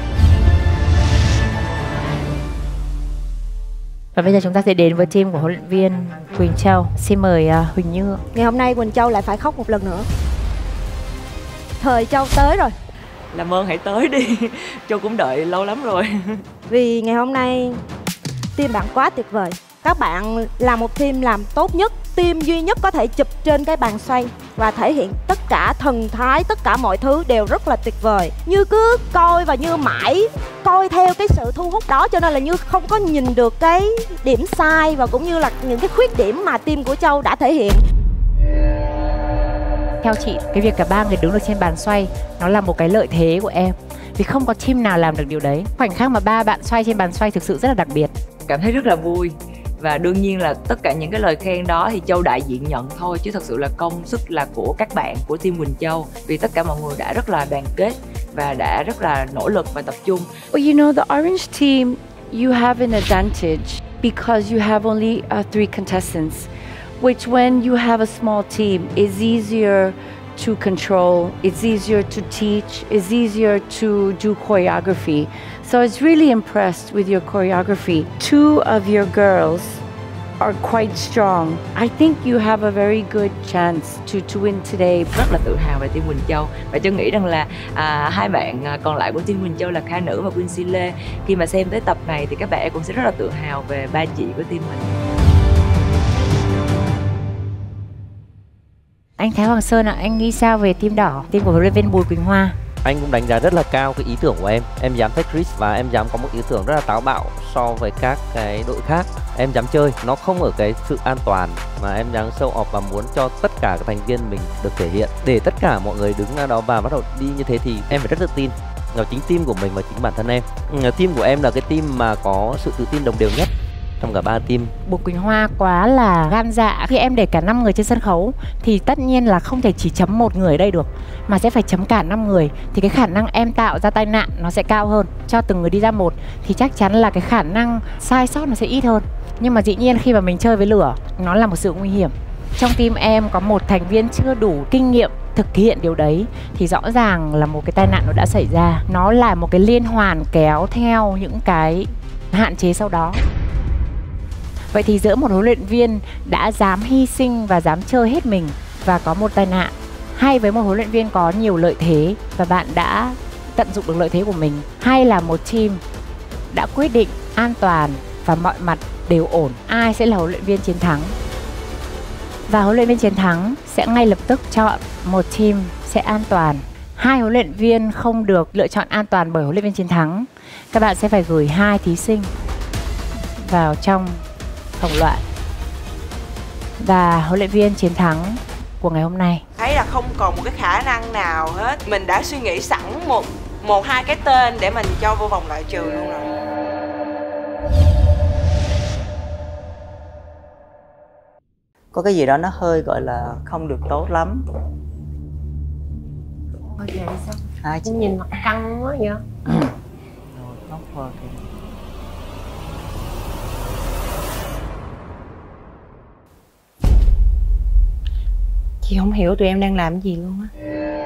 Và bây giờ chúng ta sẽ đến với team của huấn luyện viên Quỳnh Châu. Xin mời uh, Huỳnh Như. Ngày hôm nay Quỳnh Châu lại phải khóc một lần nữa. Thời Châu tới rồi. Làm ơn hãy tới đi. Châu cũng đợi lâu lắm rồi. Vì ngày hôm nay team bạn quá tuyệt vời. Các bạn là một team làm tốt nhất, team duy nhất có thể chụp trên cái bàn xoay và thể hiện tất cả thần thái, tất cả mọi thứ đều rất là tuyệt vời. Như cứ coi và Như mãi coi theo cái sự thu hút đó, cho nên là Như không có nhìn được cái điểm sai và cũng như là những cái khuyết điểm mà team của Châu đã thể hiện. Theo chị, cái việc cả ba người đứng được trên bàn xoay nó là một cái lợi thế của em, vì không có team nào làm được điều đấy. Khoảnh khắc mà ba bạn xoay trên bàn xoay thực sự rất là đặc biệt. Cảm thấy rất là vui. Và đương nhiên là tất cả những cái lời khen đó thì Châu đại diện nhận thôi, chứ thật sự là công sức là của các bạn, của team Quỳnh Châu. Vì tất cả mọi người đã rất là đoàn kết và đã rất là nỗ lực và tập trung. Well, you know, the orange team, you have an advantage because you have only uh, three contestants, which when you have a small team, is easier to control, it's easier to teach, it's easier to do choreography. So I was really impressed with your choreography. Two of your girls are quite strong. I think you have a very good chance to, to win today. Rất là tự hào về team Quỳnh Châu và Châu nghĩ rằng là à, hai bạn còn lại của team Quỳnh Châu là Kha Nữ và Quincy Lê. Khi mà xem tới tập này thì các bạn cũng sẽ rất là tự hào về ba chị của team mình. Anh Thái Hoàng Sơn ạ, à, anh nghĩ sao về team đỏ, team của huấn luyện viên Bùi Quỳnh Hoa? Anh cũng đánh giá rất là cao cái ý tưởng của em. Em dám take risk và em dám có một ý tưởng rất là táo bạo so với các cái đội khác. Em dám chơi, nó không ở cái sự an toàn mà em dám show off và muốn cho tất cả các thành viên mình được thể hiện. Để tất cả mọi người đứng ra đó và bắt đầu đi như thế thì em phải rất tự tin vào chính team của mình và chính bản thân em. Team của em là cái team mà có sự tự tin đồng đều nhất trong cả ba team. Bùi Quỳnh Hoa quá là gan dạ. Khi em để cả năm người trên sân khấu thì tất nhiên là không thể chỉ chấm một người ở đây được, mà sẽ phải chấm cả năm người. Thì cái khả năng em tạo ra tai nạn nó sẽ cao hơn. Cho từng người đi ra một thì chắc chắn là cái khả năng sai sót nó sẽ ít hơn. Nhưng mà dĩ nhiên khi mà mình chơi với lửa, nó là một sự nguy hiểm. Trong team em có một thành viên chưa đủ kinh nghiệm thực hiện điều đấy thì rõ ràng là một cái tai nạn nó đã xảy ra. Nó là một cái liên hoàn kéo theo những cái hạn chế sau đó. Vậy thì giữa một huấn luyện viên đã dám hy sinh và dám chơi hết mình và có một tai nạn, hay với một huấn luyện viên có nhiều lợi thế và bạn đã tận dụng được lợi thế của mình, hay là một team đã quyết định an toàn và mọi mặt đều ổn, ai sẽ là huấn luyện viên chiến thắng? Và huấn luyện viên chiến thắng sẽ ngay lập tức chọn một team sẽ an toàn. Hai huấn luyện viên không được lựa chọn an toàn bởi huấn luyện viên chiến thắng. Các bạn sẽ phải gửi hai thí sinh vào trong vòng loại. Và huấn luyện viên chiến thắng của ngày hôm nay thấy là không còn một cái khả năng nào hết. Mình đã suy nghĩ sẵn một một hai cái tên để mình cho vô vòng loại trừ luôn rồi. Có cái gì đó nó hơi gọi là không được tốt lắm. Ôi trời sao? À, chị... nhìn mặt căng quá vậy? Chị không hiểu tụi em đang làm gì luôn á.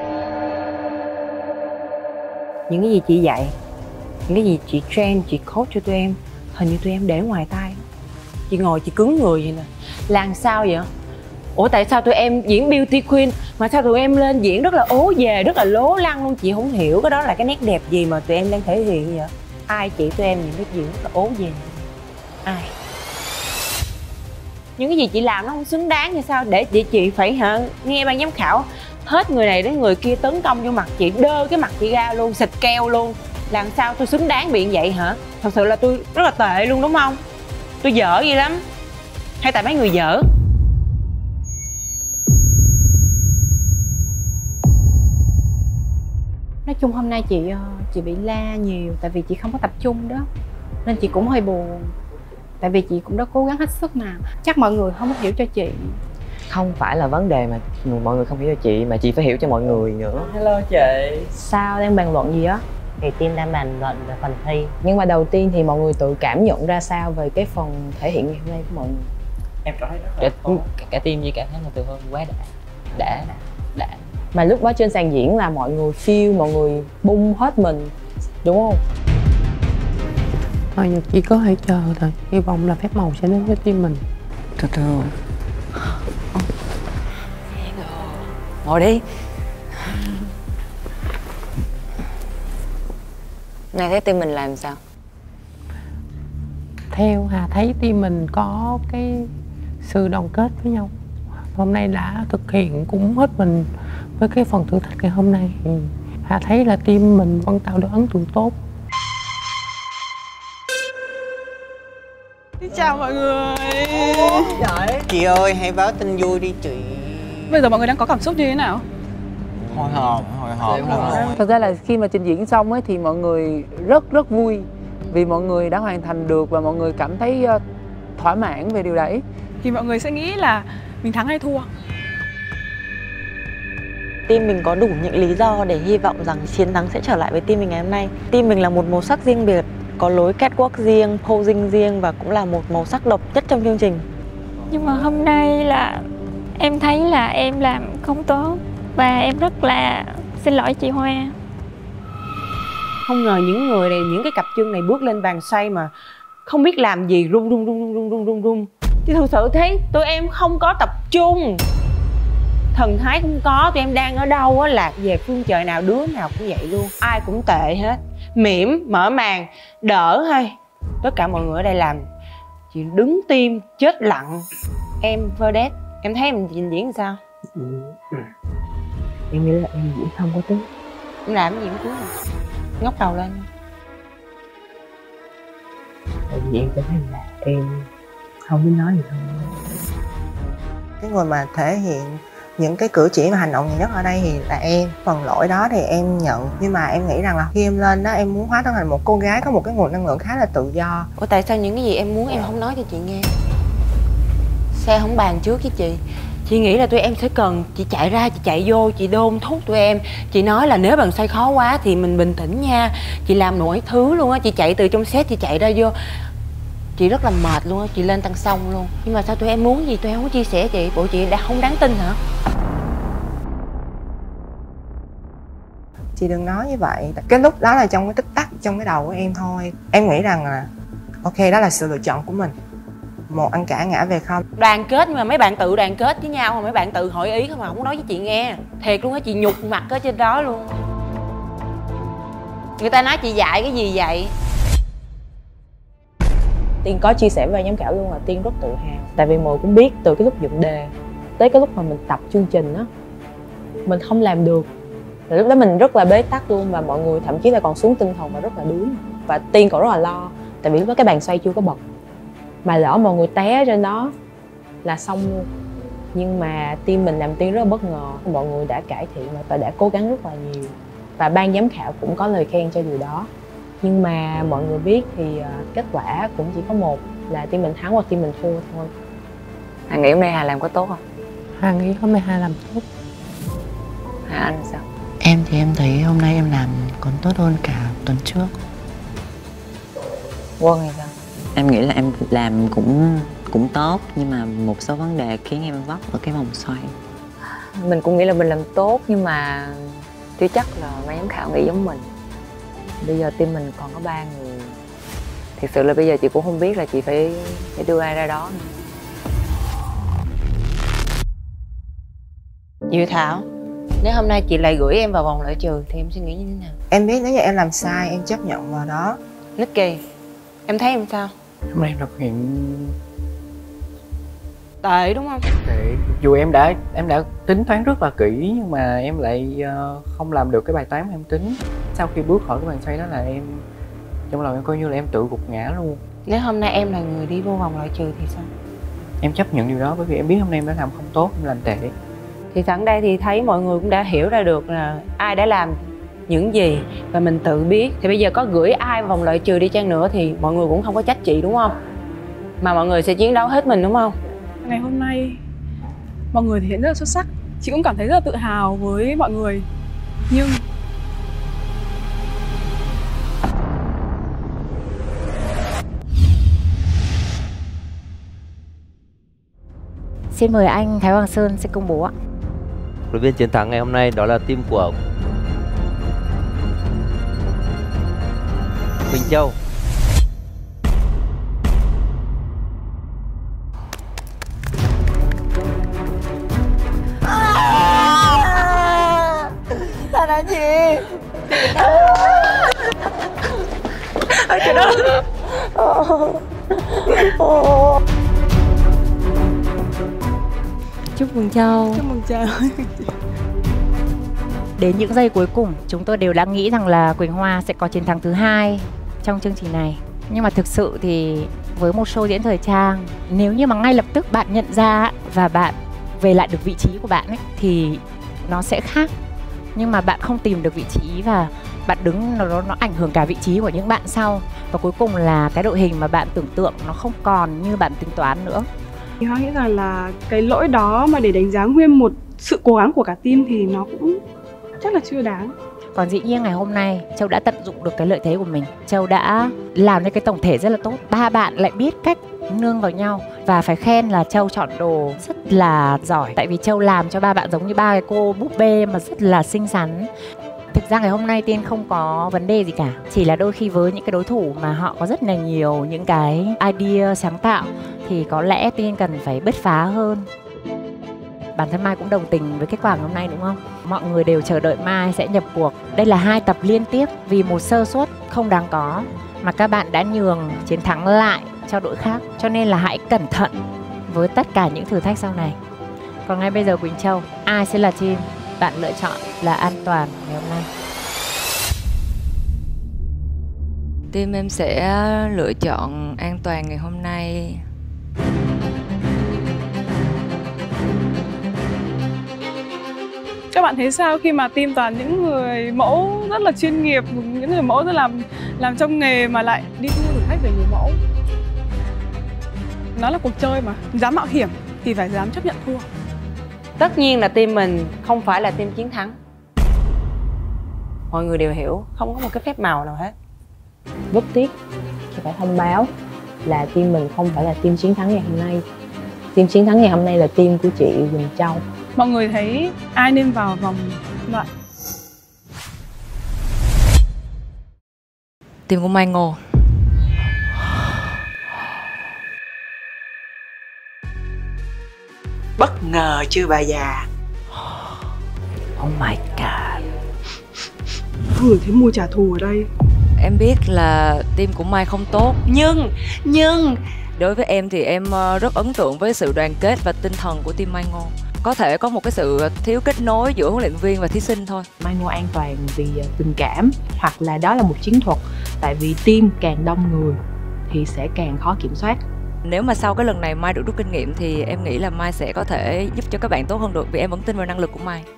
Những cái gì chị dạy, những cái gì chị train, chị coach cho tụi em, hình như tụi em để ngoài tai. Chị ngồi chị cứng người vậy nè. Làm sao vậy? Ủa tại sao tụi em diễn beauty queen mà sao tụi em lên diễn rất là ố về, rất là lố lăng luôn? Chị không hiểu cái đó là cái nét đẹp gì mà tụi em đang thể hiện vậy? Ai chỉ tụi em những cái gì rất là ố về? Ai? Những cái gì chị làm nó không xứng đáng như sao để chị chị phải hả nghe ban giám khảo hết người này đến người kia tấn công vô mặt chị, đơ cái mặt chị ra luôn, xịt keo luôn. Làm sao tôi xứng đáng bị vậy hả? Thật sự là tôi rất là tệ luôn đúng không? Tôi dở gì lắm? Hay tại mấy người dở? Nói chung hôm nay chị chị bị la nhiều tại vì chị không có tập trung đó, nên chị cũng hơi buồn. Tại vì chị cũng đã cố gắng hết sức mà. Chắc mọi người không có hiểu cho chị. Không phải là vấn đề mà mọi người không hiểu cho chị, mà chị phải hiểu cho mọi người nữa. Hello chị. Sao đang bàn luận gì á? Thì team đang bàn luận về phần thi. Nhưng mà đầu tiên thì mọi người tự cảm nhận ra sao về cái phần thể hiện ngày hôm nay của mọi người? Em cảm thấy rất là cả, cả, cả team như cảm thấy là Từ Hân quá đã. Đã, đã, đã. Mà lúc đó trên sàn diễn là mọi người feel, mọi người bung hết mình, đúng không? Thôi Nhật chỉ có thể chờ thôi. Hy vọng là phép màu sẽ đến với team mình. Từ từ. Ngồi đi. Này thấy team mình làm sao? theo Hà thấy team mình có cái sự đoàn kết với nhau. Hôm nay đã thực hiện cũng hết mình với cái phần thử thách ngày hôm nay. Hà thấy là team mình vẫn tạo được ấn tượng tốt. Xin chào mọi người. Trời, chị ơi hãy báo tin vui đi chị. Bây giờ mọi người đang có cảm xúc như thế nào? Hồi hộp, hồi hộp lắm. Thật ra là khi mà trình diễn xong ấy thì mọi người rất rất vui vì mọi người đã hoàn thành được và mọi người cảm thấy uh, thỏa mãn về điều đấy. Thì mọi người sẽ nghĩ là mình thắng hay thua? Team mình có đủ những lý do để hy vọng rằng chiến thắng sẽ trở lại với team mình ngày hôm nay. Team mình là một màu sắc riêng biệt, có lối catwalk riêng, posing riêng và cũng là một màu sắc độc nhất trong chương trình. Nhưng mà hôm nay là em thấy là em làm không tốt và em rất là xin lỗi chị Hoa. Không ngờ những người này, những cái cặp chân này bước lên vàng xoay mà không biết làm gì, run run run run run run run. Chứ thực sự thấy tụi em không có tập trung, thần thái không có, tụi em đang ở đâu á, lạc về phương trời nào đứa nào cũng vậy luôn, ai cũng tệ hết. Mỉm, mở màn, đỡ thôi. Tất cả mọi người ở đây làm chị đứng tim, chết lặng. Em Vedette, em thấy em trình diễn sao? Ừ. Em nghĩ là em diễn không có tiếng. Em làm cái gì cũng tiếng rồi. Ngóc đầu lên. Tại vì em cảm thấy là em không biết nói gì thôi. Cái người mà thể hiện những cái cử chỉ và hành động nhiều nhất ở đây thì là em. Phần lỗi đó thì em nhận. Nhưng mà em nghĩ rằng là khi em lên đó em muốn hóa thân thành một cô gái có một cái nguồn năng lượng khá là tự do. Ủa tại sao những cái gì em muốn em không nói cho chị nghe? Sao không bàn trước với chị? Chị nghĩ là tụi em sẽ cần chị chạy ra, chị chạy vô, chị đôn thúc tụi em. Chị nói là nếu bằng xoay khó quá thì mình bình tĩnh nha. Chị làm mọi thứ luôn á, chị chạy từ trong set chị chạy ra vô. Chị rất là mệt luôn á, chị lên tăng sông luôn. Nhưng mà sao tụi em muốn gì tụi em không có chia sẻ chị? Bộ chị đã không đáng tin hả? Chị đừng nói như vậy. Cái lúc đó là trong cái tích tắc trong cái đầu của em thôi. Em nghĩ rằng là ok, đó là sự lựa chọn của mình. Một ăn cả ngã về không. Đoàn kết nhưng mà mấy bạn tự đoàn kết với nhau, mà mấy bạn tự hỏi ý không mà không nói với chị nghe. Thiệt luôn á, chị nhục mặt ở trên đó luôn. Người ta nói chị dạy cái gì vậy? Tiên có chia sẻ với giám khảo luôn là Tiên rất tự hào. Tại vì mọi người cũng biết từ cái lúc dựng đề tới cái lúc mà mình tập chương trình á, mình không làm được. Rồi lúc đó mình rất là bế tắc luôn và mọi người thậm chí là còn xuống tinh thần và rất là đuối. Và Tiên còn rất là lo. Tại vì lúc đó cái bàn xoay chưa có bật. Mà lỡ mọi người té trên đó là xong luôn. Nhưng mà team mình làm Tiên rất là bất ngờ. Mọi người đã cải thiện và đã cố gắng rất là nhiều. Và ban giám khảo cũng có lời khen cho điều đó. Nhưng mà mọi người biết thì kết quả cũng chỉ có một, là team mình thắng hoặc team mình thua thôi. Hà nghĩ hôm nay Hà làm có tốt không? Hà nghĩ hôm nay Hà làm tốt. Hà anh sao? Em thì em thấy hôm nay em làm còn tốt hơn cả tuần trước. Quân thì sao? Em nghĩ là em làm cũng cũng tốt, nhưng mà một số vấn đề khiến em vấp ở cái vòng xoay. Mình cũng nghĩ là mình làm tốt nhưng mà chưa chắc là ban giám khảo nghĩ giống mình. Bây giờ team mình còn có ba người. Thực sự là bây giờ chị cũng không biết là chị phải, phải đưa ai ra đó nữa. Diệu Thảo, nếu hôm nay chị lại gửi em vào vòng loại trừ thì em suy nghĩ như thế nào? Em biết nếu như em làm sai em chấp nhận vào đó. Nicky, em thấy em sao? Hôm nay em thực hiện tệ đúng không? Tệ. Dù em đã em đã tính toán rất là kỹ nhưng mà em lại uh, không làm được cái bài toán mà em tính. Sau khi bước khỏi cái bàn xoay đó là em trong lòng em coi như là em tự gục ngã luôn. Nếu hôm nay em là người đi vô vòng loại trừ thì sao? Em chấp nhận điều đó bởi vì em biết hôm nay em đã làm không tốt, em làm tệ. Thì sẵn đây thì thấy mọi người cũng đã hiểu ra được là ai đã làm những gì và mình tự biết. Thì bây giờ có gửi ai vào vòng loại trừ đi chăng nữa thì mọi người cũng không có trách chị đúng không? Mà mọi người sẽ chiến đấu hết mình đúng không? Ngày hôm nay mọi người thể hiện rất là xuất sắc. Chị cũng cảm thấy rất là tự hào với mọi người. Nhưng xin mời anh Thái Hoàng Sơn sẽ công bố ạ. Huấn luyện viên chiến thắng ngày hôm nay đó là team của Quỳnh Châu. Sao hả chị? Ôi trời đất. Chúc mừng Châu. Chúc mừng Châu. Đến những giây cuối cùng, chúng tôi đều đã nghĩ rằng là Quỳnh Hoa sẽ có chiến thắng thứ hai trong chương trình này. Nhưng mà thực sự thì với một show diễn thời trang, nếu như mà ngay lập tức bạn nhận ra và bạn về lại được vị trí của bạn ấy, thì nó sẽ khác. Nhưng mà bạn không tìm được vị trí và bạn đứng, nó, nó ảnh hưởng cả vị trí của những bạn sau. Và cuối cùng là cái đội hình mà bạn tưởng tượng nó không còn như bạn tính toán nữa. Thì Hoa nghĩ rằng là cái lỗi đó mà để đánh giá nguyên một sự cố gắng của cả team thì nó cũng chắc là chưa đáng. Còn dĩ nhiên ngày hôm nay Châu đã tận dụng được cái lợi thế của mình. Châu đã làm nên cái tổng thể rất là tốt. Ba bạn lại biết cách nương vào nhau. Và phải khen là Châu chọn đồ rất là giỏi. Tại vì Châu làm cho ba bạn giống như ba cái cô búp bê mà rất là xinh xắn. Thực ra ngày hôm nay Tiên không có vấn đề gì cả. Chỉ là đôi khi với những cái đối thủ mà họ có rất là nhiều những cái idea sáng tạo thì có lẽ Tiên cần phải bứt phá hơn. Bản thân Mai cũng đồng tình với kết quả hôm nay đúng không? Mọi người đều chờ đợi Mai sẽ nhập cuộc. Đây là hai tập liên tiếp vì một sơ suất không đáng có mà các bạn đã nhường chiến thắng lại cho đội khác. Cho nên là hãy cẩn thận với tất cả những thử thách sau này. Còn ngay bây giờ Quỳnh Châu, ai sẽ là team bạn lựa chọn là an toàn ngày hôm nay? Team em sẽ lựa chọn an toàn ngày hôm nay. Các bạn thấy sao khi mà team toàn những người mẫu rất là chuyên nghiệp, những người mẫu rất làm làm trong nghề mà lại đi thu thử thách về người mẫu? Nó là cuộc chơi mà, dám mạo hiểm thì phải dám chấp nhận thua. Tất nhiên là team mình không phải là team chiến thắng. Mọi người đều hiểu, không có một cái phép màu nào hết. Rất tiếc thì phải thông báo là team mình không phải là team chiến thắng ngày hôm nay. Team chiến thắng ngày hôm nay là team của chị Quỳnh Châu. Mọi người thấy ai nên vào vòng loại? Team của Mai Ngô. Bất ngờ chưa bà già? Oh my god. Vừa thấy mùi trả thù ở đây. Em biết là team của Mai không tốt. Nhưng, nhưng đối với em thì em rất ấn tượng với sự đoàn kết và tinh thần của team Mai Ngô. Có thể có một cái sự thiếu kết nối giữa huấn luyện viên và thí sinh thôi. Mai Ngô an toàn vì tình cảm hoặc là đó là một chiến thuật. Tại vì team càng đông người thì sẽ càng khó kiểm soát. Nếu mà sau cái lần này Mai được rút kinh nghiệm thì em nghĩ là Mai sẽ có thể giúp cho các bạn tốt hơn được. Vì em vẫn tin vào năng lực của Mai.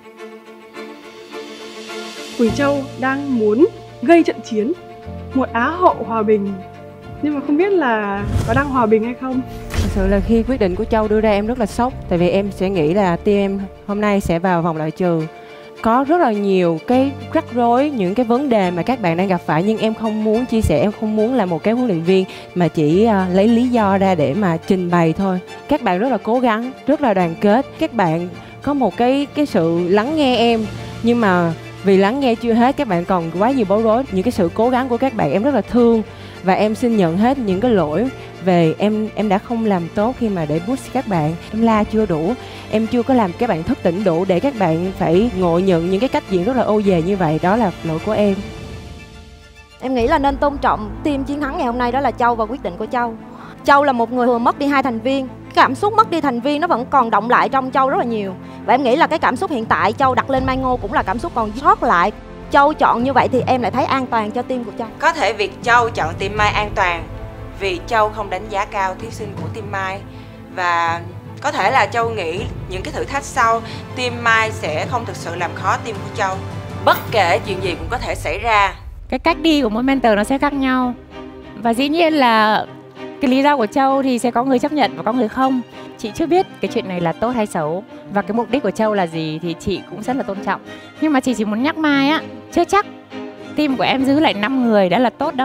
Quỳnh Châu đang muốn gây trận chiến, một Á hậu hòa bình, nhưng mà không biết là có đang hòa bình hay không. Thật sự là khi quyết định của Châu đưa ra em rất là sốc. Tại vì em sẽ nghĩ là team em hôm nay sẽ vào vòng loại trừ. Có rất là nhiều cái rắc rối, những cái vấn đề mà các bạn đang gặp phải. Nhưng em không muốn chia sẻ, em không muốn là một cái huấn luyện viên mà chỉ uh, lấy lý do ra để mà trình bày thôi. Các bạn rất là cố gắng, rất là đoàn kết. Các bạn có một cái, cái sự lắng nghe em. Nhưng mà vì lắng nghe chưa hết, các bạn còn quá nhiều bối rối. Những cái sự cố gắng của các bạn em rất là thương. Và em xin nhận hết những cái lỗi về em em đã không làm tốt khi mà để push các bạn. Em la chưa đủ, em chưa có làm các bạn thức tỉnh đủ để các bạn phải ngộ nhận những cái cách diễn rất là ô về như vậy. Đó là lỗi của em. Em nghĩ là nên tôn trọng team chiến thắng ngày hôm nay, đó là Châu và quyết định của Châu. Châu là một người vừa mất đi hai thành viên. Cảm xúc mất đi thành viên nó vẫn còn động lại trong Châu rất là nhiều. Và em nghĩ là cái cảm xúc hiện tại Châu đặt lên Mai Ngô cũng là cảm xúc còn sót lại. Châu chọn như vậy thì em lại thấy an toàn cho team của Châu. Có thể việc Châu chọn team Mai an toàn vì Châu không đánh giá cao thí sinh của team Mai. Và có thể là Châu nghĩ những cái thử thách sau team Mai sẽ không thực sự làm khó team của Châu. Bất kể chuyện gì cũng có thể xảy ra. Cái cách đi của mỗi mentor nó sẽ khác nhau. Và dĩ nhiên là cái lý do của Châu thì sẽ có người chấp nhận và có người không. Chị chưa biết cái chuyện này là tốt hay xấu và cái mục đích của Châu là gì thì chị cũng rất là tôn trọng. Nhưng mà chị chỉ muốn nhắc Mai á, chưa chắc team của em giữ lại năm người đã là tốt đâu.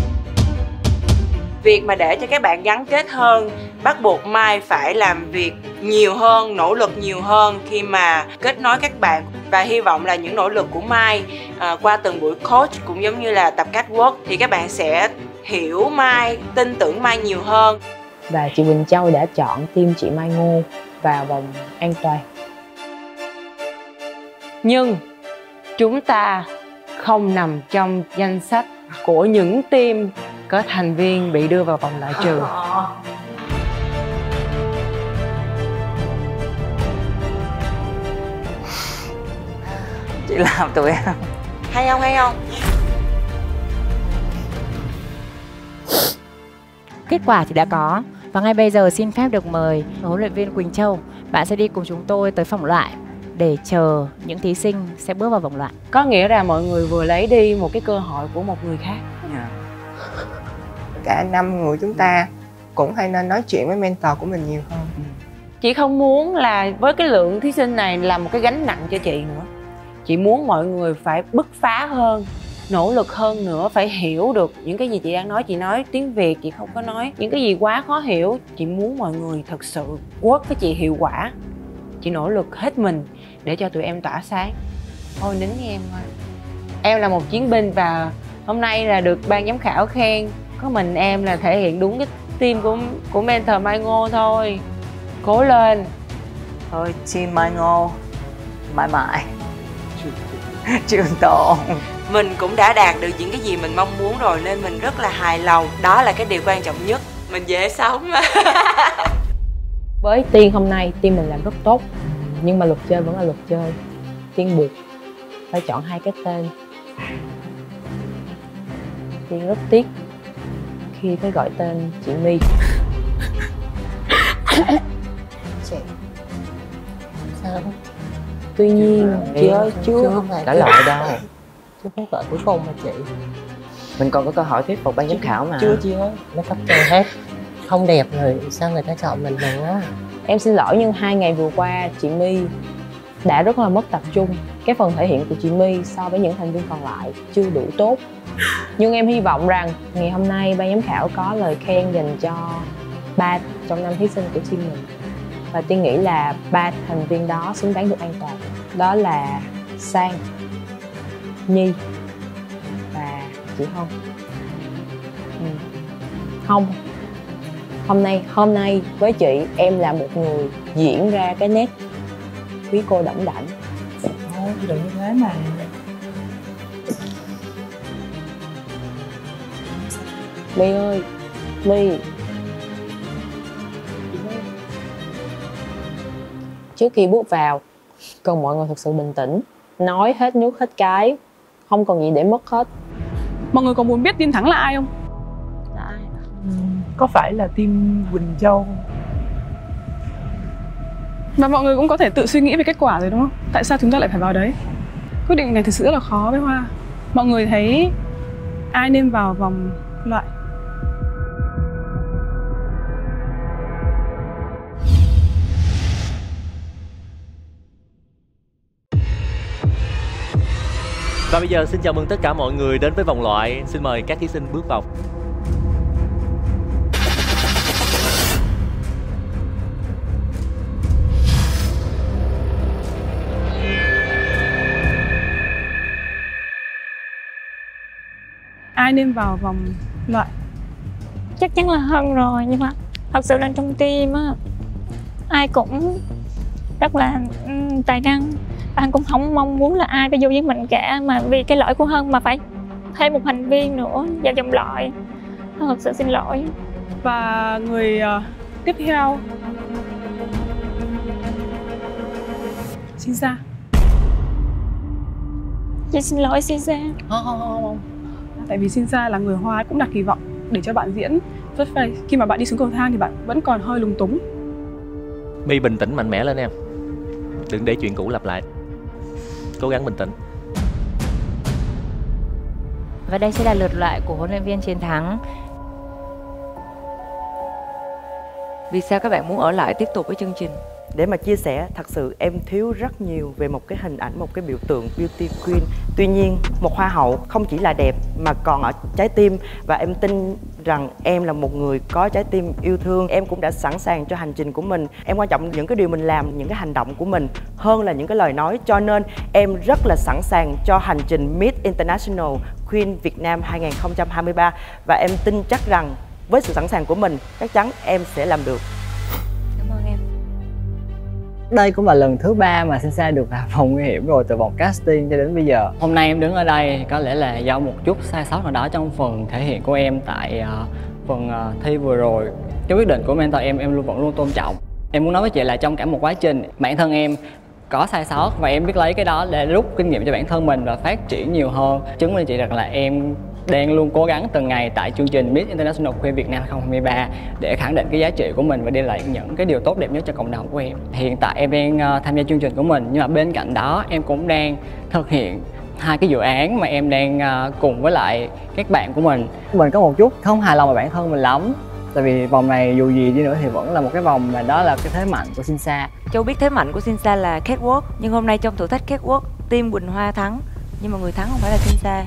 Việc mà để cho các bạn gắn kết hơn, bắt buộc Mai phải làm việc nhiều hơn, nỗ lực nhiều hơn khi mà kết nối các bạn. Và hy vọng là những nỗ lực của Mai à, qua từng buổi coach cũng giống như là tập catwalk thì các bạn sẽ hiểu Mai, tin tưởng Mai nhiều hơn. Và chị Quỳnh Châu đã chọn team chị Mai Ngô vào vòng an toàn. Nhưng chúng ta không nằm trong danh sách của những team có thành viên bị đưa vào vòng loại trừ. Chị làm tụi em Hay không, hay không? Kết quả thì đã có. Và ngay bây giờ xin phép được mời huấn luyện viên Quỳnh Châu. Bạn sẽ đi cùng chúng tôi tới vòng loại để chờ những thí sinh sẽ bước vào vòng loại. Có nghĩa là mọi người vừa lấy đi một cái cơ hội của một người khác. Yeah. Cả năm người chúng ta cũng hay nên nói chuyện với mentor của mình nhiều hơn. Chị không muốn là với cái lượng thí sinh này là một cái gánh nặng cho chị nữa. Chị muốn mọi người phải bứt phá hơn, nỗ lực hơn nữa, phải hiểu được những cái gì chị đang nói. Chị nói tiếng Việt, chị không có nói những cái gì quá khó hiểu. Chị muốn mọi người thật sự work với chị hiệu quả. Chị nỗ lực hết mình để cho tụi em tỏa sáng. Thôi nín với em thôi. Em là một chiến binh và hôm nay là được ban giám khảo khen. Có mình em là thể hiện đúng cái team của của mentor Mai Ngô thôi. Cố lên. Thôi team Mai Ngô mãi mãi trường tồn. Mình cũng đã đạt được những cái gì mình mong muốn rồi nên mình rất là hài lòng. Đó là cái điều quan trọng nhất. Mình dễ sống. Với Tiên hôm nay, Tiên mình làm rất tốt. Nhưng mà luật chơi vẫn là luật chơi. Tiên buộc phải chọn hai cái tên. Tiên rất tiếc khi phải gọi tên chị My. Chị sao? Tuy nhiên chị ơi chưa Đã loại đâu. Chứ phút gọi cuối cùng mà chị. Mình còn có cơ hội thuyết phục ban giám khảo mà. Chưa chị ơi. Nó cấp chơi hết. Không đẹp rồi sao người ta chọn mình nữa. Em xin lỗi nhưng hai ngày vừa qua chị My đã rất là mất tập trung. Cái phần thể hiện của chị My so với những thành viên còn lại chưa đủ tốt. Nhưng em hy vọng rằng ngày hôm nay ban giám khảo có lời khen dành cho ba trong năm thí sinh của team mình. Và Tiên nghĩ là ba thành viên đó xứng đáng được an toàn. Đó là Sang, Nhi và chị Hân. Ừ. Hân, hôm nay hôm nay với chị em là một người diễn ra cái nét quý cô đẫm đảnh. Thôi đừng như thế mà. My ơi, My. Trước khi bước vào, cần mọi người thật sự bình tĩnh, nói hết nước hết cái, không còn gì để mất hết. Mọi người có muốn biết team thắng là ai không? Là ai? Có phải là team Quỳnh Châu? Và mọi người cũng có thể tự suy nghĩ về kết quả rồi đúng không? Tại sao chúng ta lại phải vào đấy? Quyết định này thực sự rất là khó với Hoa. Mọi người thấy ai nên vào vòng loại? Và bây giờ xin chào mừng tất cả mọi người đến với vòng loại. Xin mời các thí sinh bước vào. Ai nên vào vòng loại? Chắc chắn là Hân rồi, nhưng mà thật sự là trong team á, ai cũng rất là um, tài năng. Anh cũng không mong muốn là ai phải vô với mình cả, mà vì cái lỗi của Hân mà phải thêm một thành viên nữa vào vòng loại. Thật sự xin lỗi. Và người uh, tiếp theo, Sinsa. Chị xin lỗi Sinsa. Không không không không. Tại vì Sinsa là người Hoa cũng đặt kỳ vọng để cho bạn diễn rất phải. Khi mà bạn đi xuống cầu thang thì bạn vẫn còn hơi lúng túng. My bình tĩnh mạnh mẽ lên em. Đừng để chuyện cũ lặp lại. Cố gắng bình tĩnh. Và đây sẽ là lượt loại của huấn luyện viên chiến thắng. Vì sao các bạn muốn ở lại tiếp tục với chương trình? Để mà chia sẻ, thật sự em thiếu rất nhiều về một cái hình ảnh, một cái biểu tượng beauty queen. Tuy nhiên, một hoa hậu không chỉ là đẹp mà còn ở trái tim. Và em tin rằng em là một người có trái tim yêu thương. Em cũng đã sẵn sàng cho hành trình của mình. Em quan trọng những cái điều mình làm, những cái hành động của mình hơn là những cái lời nói. Cho nên em rất là sẵn sàng cho hành trình Miss International Queen Việt Nam hai không hai ba. Và em tin chắc rằng với sự sẵn sàng của mình, chắc chắn em sẽ làm được. Cảm ơn em. Đây cũng là lần thứ ba mà Sinsa được vào vòng nguy hiểm rồi, từ vòng casting cho đến bây giờ. Hôm nay em đứng ở đây có lẽ là do một chút sai sót nào đó trong phần thể hiện của em tại uh, phần uh, thi vừa rồi. Cái quyết định của mentor em em luôn vẫn luôn tôn trọng. Em muốn nói với chị là trong cả một quá trình bản thân em có sai sót và em biết lấy cái đó để rút kinh nghiệm cho bản thân mình và phát triển nhiều hơn. Chứng minh chị rằng là em đang luôn cố gắng từng ngày tại chương trình Miss International Queen Việt Nam hai không hai ba để khẳng định cái giá trị của mình và đem lại những cái điều tốt đẹp nhất cho cộng đồng của em. Hiện tại em đang uh, tham gia chương trình của mình, nhưng mà bên cạnh đó em cũng đang thực hiện hai cái dự án mà em đang uh, cùng với lại các bạn của mình. Mình có một chút không hài lòng về bản thân mình lắm. Tại vì vòng này dù gì đi nữa thì vẫn là một cái vòng mà đó là cái thế mạnh của Sinsa. Châu biết thế mạnh của Sinsa là catwalk, nhưng hôm nay trong thử thách catwalk, team Quỳnh Hoa thắng, nhưng mà người thắng không phải là Sinsa.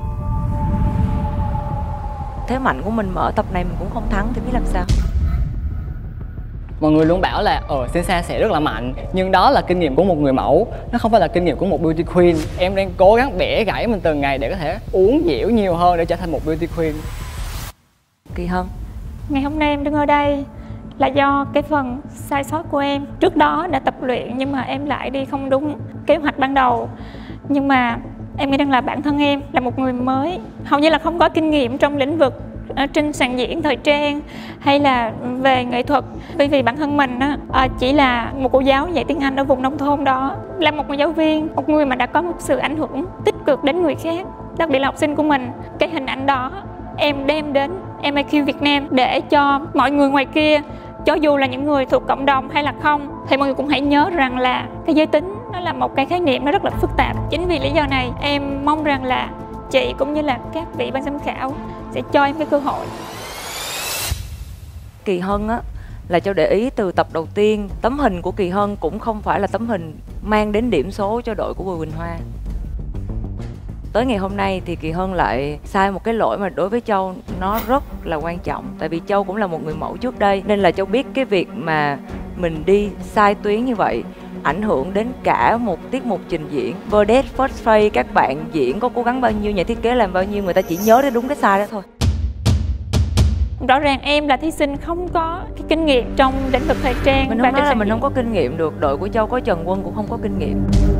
Thế mạnh của mình mà ở tập này mình cũng không thắng thì biết làm sao. Mọi người luôn bảo là ờ Sinsa sẽ rất là mạnh, nhưng đó là kinh nghiệm của một người mẫu, nó không phải là kinh nghiệm của một beauty queen. Em đang cố gắng bẻ gãy mình từng ngày để có thể uống dẻo nhiều hơn để trở thành một beauty queen. Kỳ Hân, ngày hôm nay em đứng ở đây là do cái phần sai sót của em. Trước đó đã tập luyện nhưng mà em lại đi không đúng kế hoạch ban đầu. Nhưng mà em nghĩ rằng là bản thân em là một người mới, hầu như là không có kinh nghiệm trong lĩnh vực ở trên sàn diễn thời trang hay là về nghệ thuật. Bởi vì bản thân mình á, chỉ là một cô giáo dạy tiếng Anh ở vùng nông thôn đó, là một người giáo viên, một người mà đã có một sự ảnh hưởng tích cực đến người khác, đặc biệt là học sinh của mình. Cái hình ảnh đó em đem đến em i quy Việt Nam để cho mọi người ngoài kia, cho dù là những người thuộc cộng đồng hay là không, thì mọi người cũng hãy nhớ rằng là cái giới tính nó là một cái khái niệm nó rất là phức tạp. Chính vì lý do này em mong rằng là chị cũng như là các vị ban giám khảo sẽ cho em cái cơ hội. Kỳ Hân á, là Châu để ý từ tập đầu tiên, tấm hình của Kỳ Hân cũng không phải là tấm hình mang đến điểm số cho đội của Bùi Quỳnh Hoa. Tới ngày hôm nay thì Kỳ Hân lại sai một cái lỗi mà đối với Châu nó rất là quan trọng. Tại vì Châu cũng là một người mẫu trước đây, nên là Châu biết cái việc mà mình đi sai tuyến như vậy ảnh hưởng đến cả một tiết mục trình diễn. Vedette, first face, các bạn diễn có cố gắng bao nhiêu, nhà thiết kế làm bao nhiêu, người ta chỉ nhớ đến đúng cái sai đó thôi. Rõ ràng em là thí sinh không có cái kinh nghiệm trong lĩnh vực thời trang. Mình không nói là mình không có kinh nghiệm được. Đội của Châu có Trần Quân cũng không có kinh nghiệm.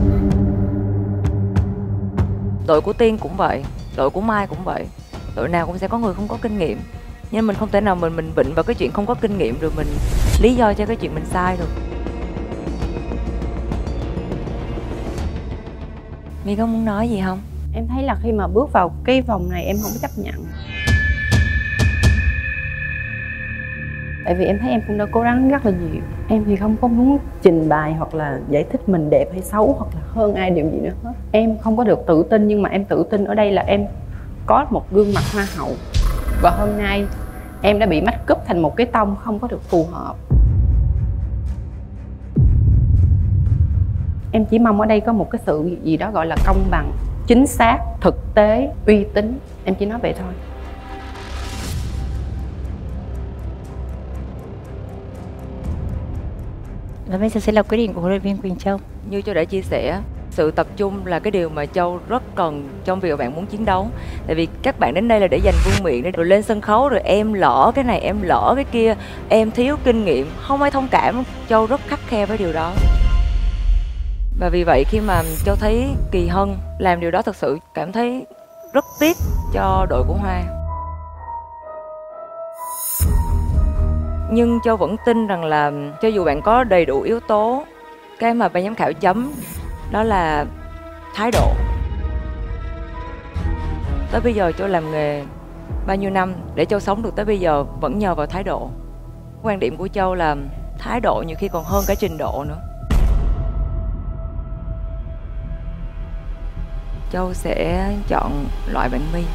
Đội của Tiên cũng vậy, đội của Mai cũng vậy. Đội nào cũng sẽ có người không có kinh nghiệm. Nhưng mình không thể nào mình mình vịnh vào cái chuyện không có kinh nghiệm rồi mình lý do cho cái chuyện mình sai được. My có muốn nói gì không? Em thấy là khi mà bước vào cái vòng này em không có chấp nhận. Tại vì em thấy em cũng đã cố gắng rất là nhiều. Em thì không có muốn trình bày hoặc là giải thích mình đẹp hay xấu hoặc là hơn ai điều gì nữa hết. Em không có được tự tin, nhưng mà em tự tin ở đây là em có một gương mặt hoa hậu. Và hôm nay em đã bị make up thành một cái tông không có được phù hợp. Em chỉ mong ở đây có một cái sự gì đó gọi là công bằng, chính xác, thực tế, uy tín. Em chỉ nói vậy thôi. Và bây giờ sẽ là quyết định của huấn luyện viên Quỳnh Châu. Như Châu đã chia sẻ, sự tập trung là cái điều mà Châu rất cần trong việc bạn muốn chiến đấu. Tại vì các bạn đến đây là để giành vương miện, để rồi lên sân khấu rồi em lỡ cái này, em lỡ cái kia, em thiếu kinh nghiệm, không ai thông cảm. Châu rất khắt khe với điều đó. Và vì vậy khi mà Châu thấy Kỳ Hân làm điều đó, thật sự cảm thấy rất tiếc cho đội của Hoa. Nhưng Châu vẫn tin rằng là cho dù bạn có đầy đủ yếu tố, cái mà ban giám khảo chấm đó là thái độ. Tới bây giờ Châu làm nghề bao nhiêu năm, để Châu sống được tới bây giờ vẫn nhờ vào thái độ. Quan điểm của Châu là thái độ nhiều khi còn hơn cả trình độ nữa. Châu sẽ chọn loại bạn My.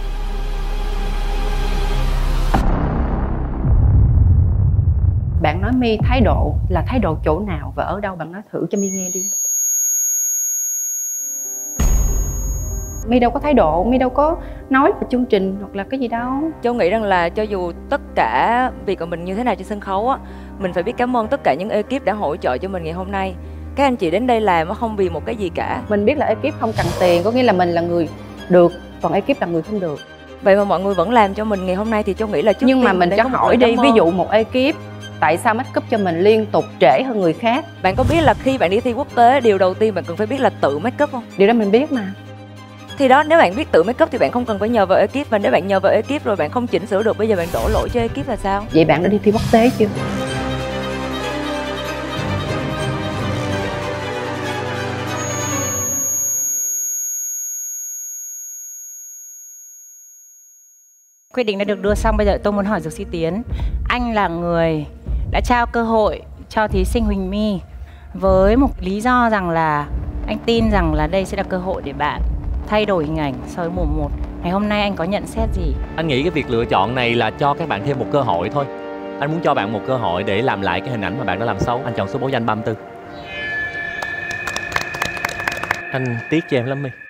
Bạn nói My thái độ là thái độ chỗ nào và ở đâu, bạn nói thử cho My nghe đi. My đâu có thái độ, My đâu có nói về chương trình hoặc là cái gì đâu. Châu nghĩ rằng là cho dù tất cả việc của mình như thế nào trên sân khấu á, mình phải biết cảm ơn tất cả những ekip đã hỗ trợ cho mình ngày hôm nay. Các anh chị đến đây làm nó không vì một cái gì cả. Mình biết là ekip không cần tiền, có nghĩa là mình là người được, còn ekip là người không được. Vậy mà mọi người vẫn làm cho mình ngày hôm nay thì Châu nghĩ là trước nhưng mà mình mình cho hỏi đi, ví dụ một ekip Tại sao make up cho mình liên tục trễ hơn người khác? Bạn có biết là khi bạn đi thi quốc tế, điều đầu tiên bạn cần phải biết là tự make up không? Điều đó mình biết mà. Thì đó, nếu bạn biết tự make up thì bạn không cần phải nhờ vào ekip. Và nếu bạn nhờ vào ekip rồi bạn không chỉnh sửa được, bây giờ bạn đổ lỗi cho ekip là sao? Vậy bạn đã đi thi quốc tế chưa? Quyết định đã được đưa xong, bây giờ tôi muốn hỏi Dược Sĩ Tiến. Anh là người đã trao cơ hội cho thí sinh Huỳnh My với một lý do rằng là anh tin rằng là đây sẽ là cơ hội để bạn thay đổi hình ảnh so với mùa một. Ngày hôm nay anh có nhận xét gì? Anh nghĩ cái việc lựa chọn này là cho các bạn thêm một cơ hội thôi. Anh muốn cho bạn một cơ hội để làm lại cái hình ảnh mà bạn đã làm xấu. Anh chọn số báo danh ba mươi tư. Anh tiếc cho em lắm My.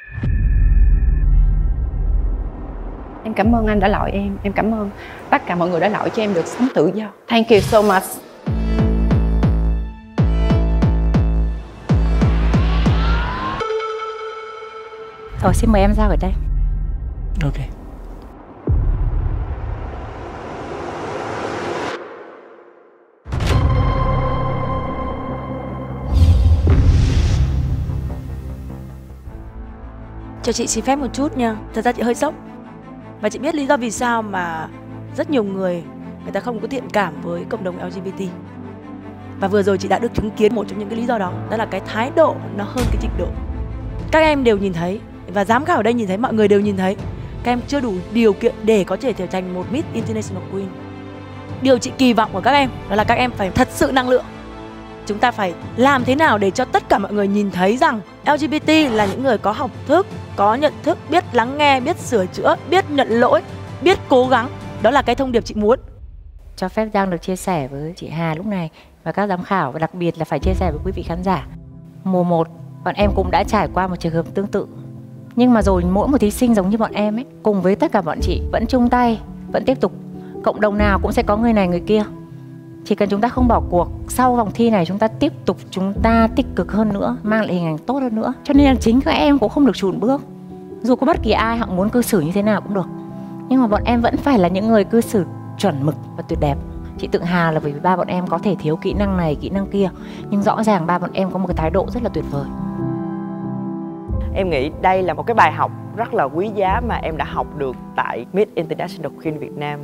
Em cảm ơn anh đã loại em. Em cảm ơn tất cả mọi người đã loại cho em được sống tự do. Thank you so much. Rồi xin mời em ra ở đây. Ok. Cho chị xin phép một chút nha. Thật ra chị hơi sốc. Và chị biết lý do vì sao mà rất nhiều người người ta không có thiện cảm với cộng đồng lờ giê bê tê. Và vừa rồi chị đã được chứng kiến một trong những cái lý do đó. Đó là cái thái độ nó hơn cái trình độ. Các em đều nhìn thấy, và giám khảo ở đây nhìn thấy, mọi người đều nhìn thấy, các em chưa đủ điều kiện để có thể trở thành một Miss International Queen. Điều chị kỳ vọng của các em đó là các em phải thật sự năng lượng. Chúng ta phải làm thế nào để cho tất cả mọi người nhìn thấy rằng lờ giê bê tê là những người có học thức, có nhận thức, biết lắng nghe, biết sửa chữa, biết nhận lỗi, biết cố gắng. Đó là cái thông điệp chị muốn. Cho phép Giang được chia sẻ với chị Hà lúc này và các giám khảo, và đặc biệt là phải chia sẻ với quý vị khán giả. Mùa một, bọn em cũng đã trải qua một trường hợp tương tự. Nhưng mà rồi mỗi một thí sinh giống như bọn em ấy, cùng với tất cả bọn chị vẫn chung tay, vẫn tiếp tục. Cộng đồng nào cũng sẽ có người này người kia. Chỉ cần chúng ta không bỏ cuộc, sau vòng thi này chúng ta tiếp tục, chúng ta tích cực hơn nữa, mang lại hình ảnh tốt hơn nữa. Cho nên là chính các em cũng không được chùn bước. Dù có bất kỳ ai họ muốn cư xử như thế nào cũng được, nhưng mà bọn em vẫn phải là những người cư xử chuẩn mực và tuyệt đẹp. Chị tự hào là bởi vì ba bọn em có thể thiếu kỹ năng này, kỹ năng kia, nhưng rõ ràng ba bọn em có một cái thái độ rất là tuyệt vời. Em nghĩ đây là một cái bài học rất là quý giá mà em đã học được tại Miss International Queen Việt Nam.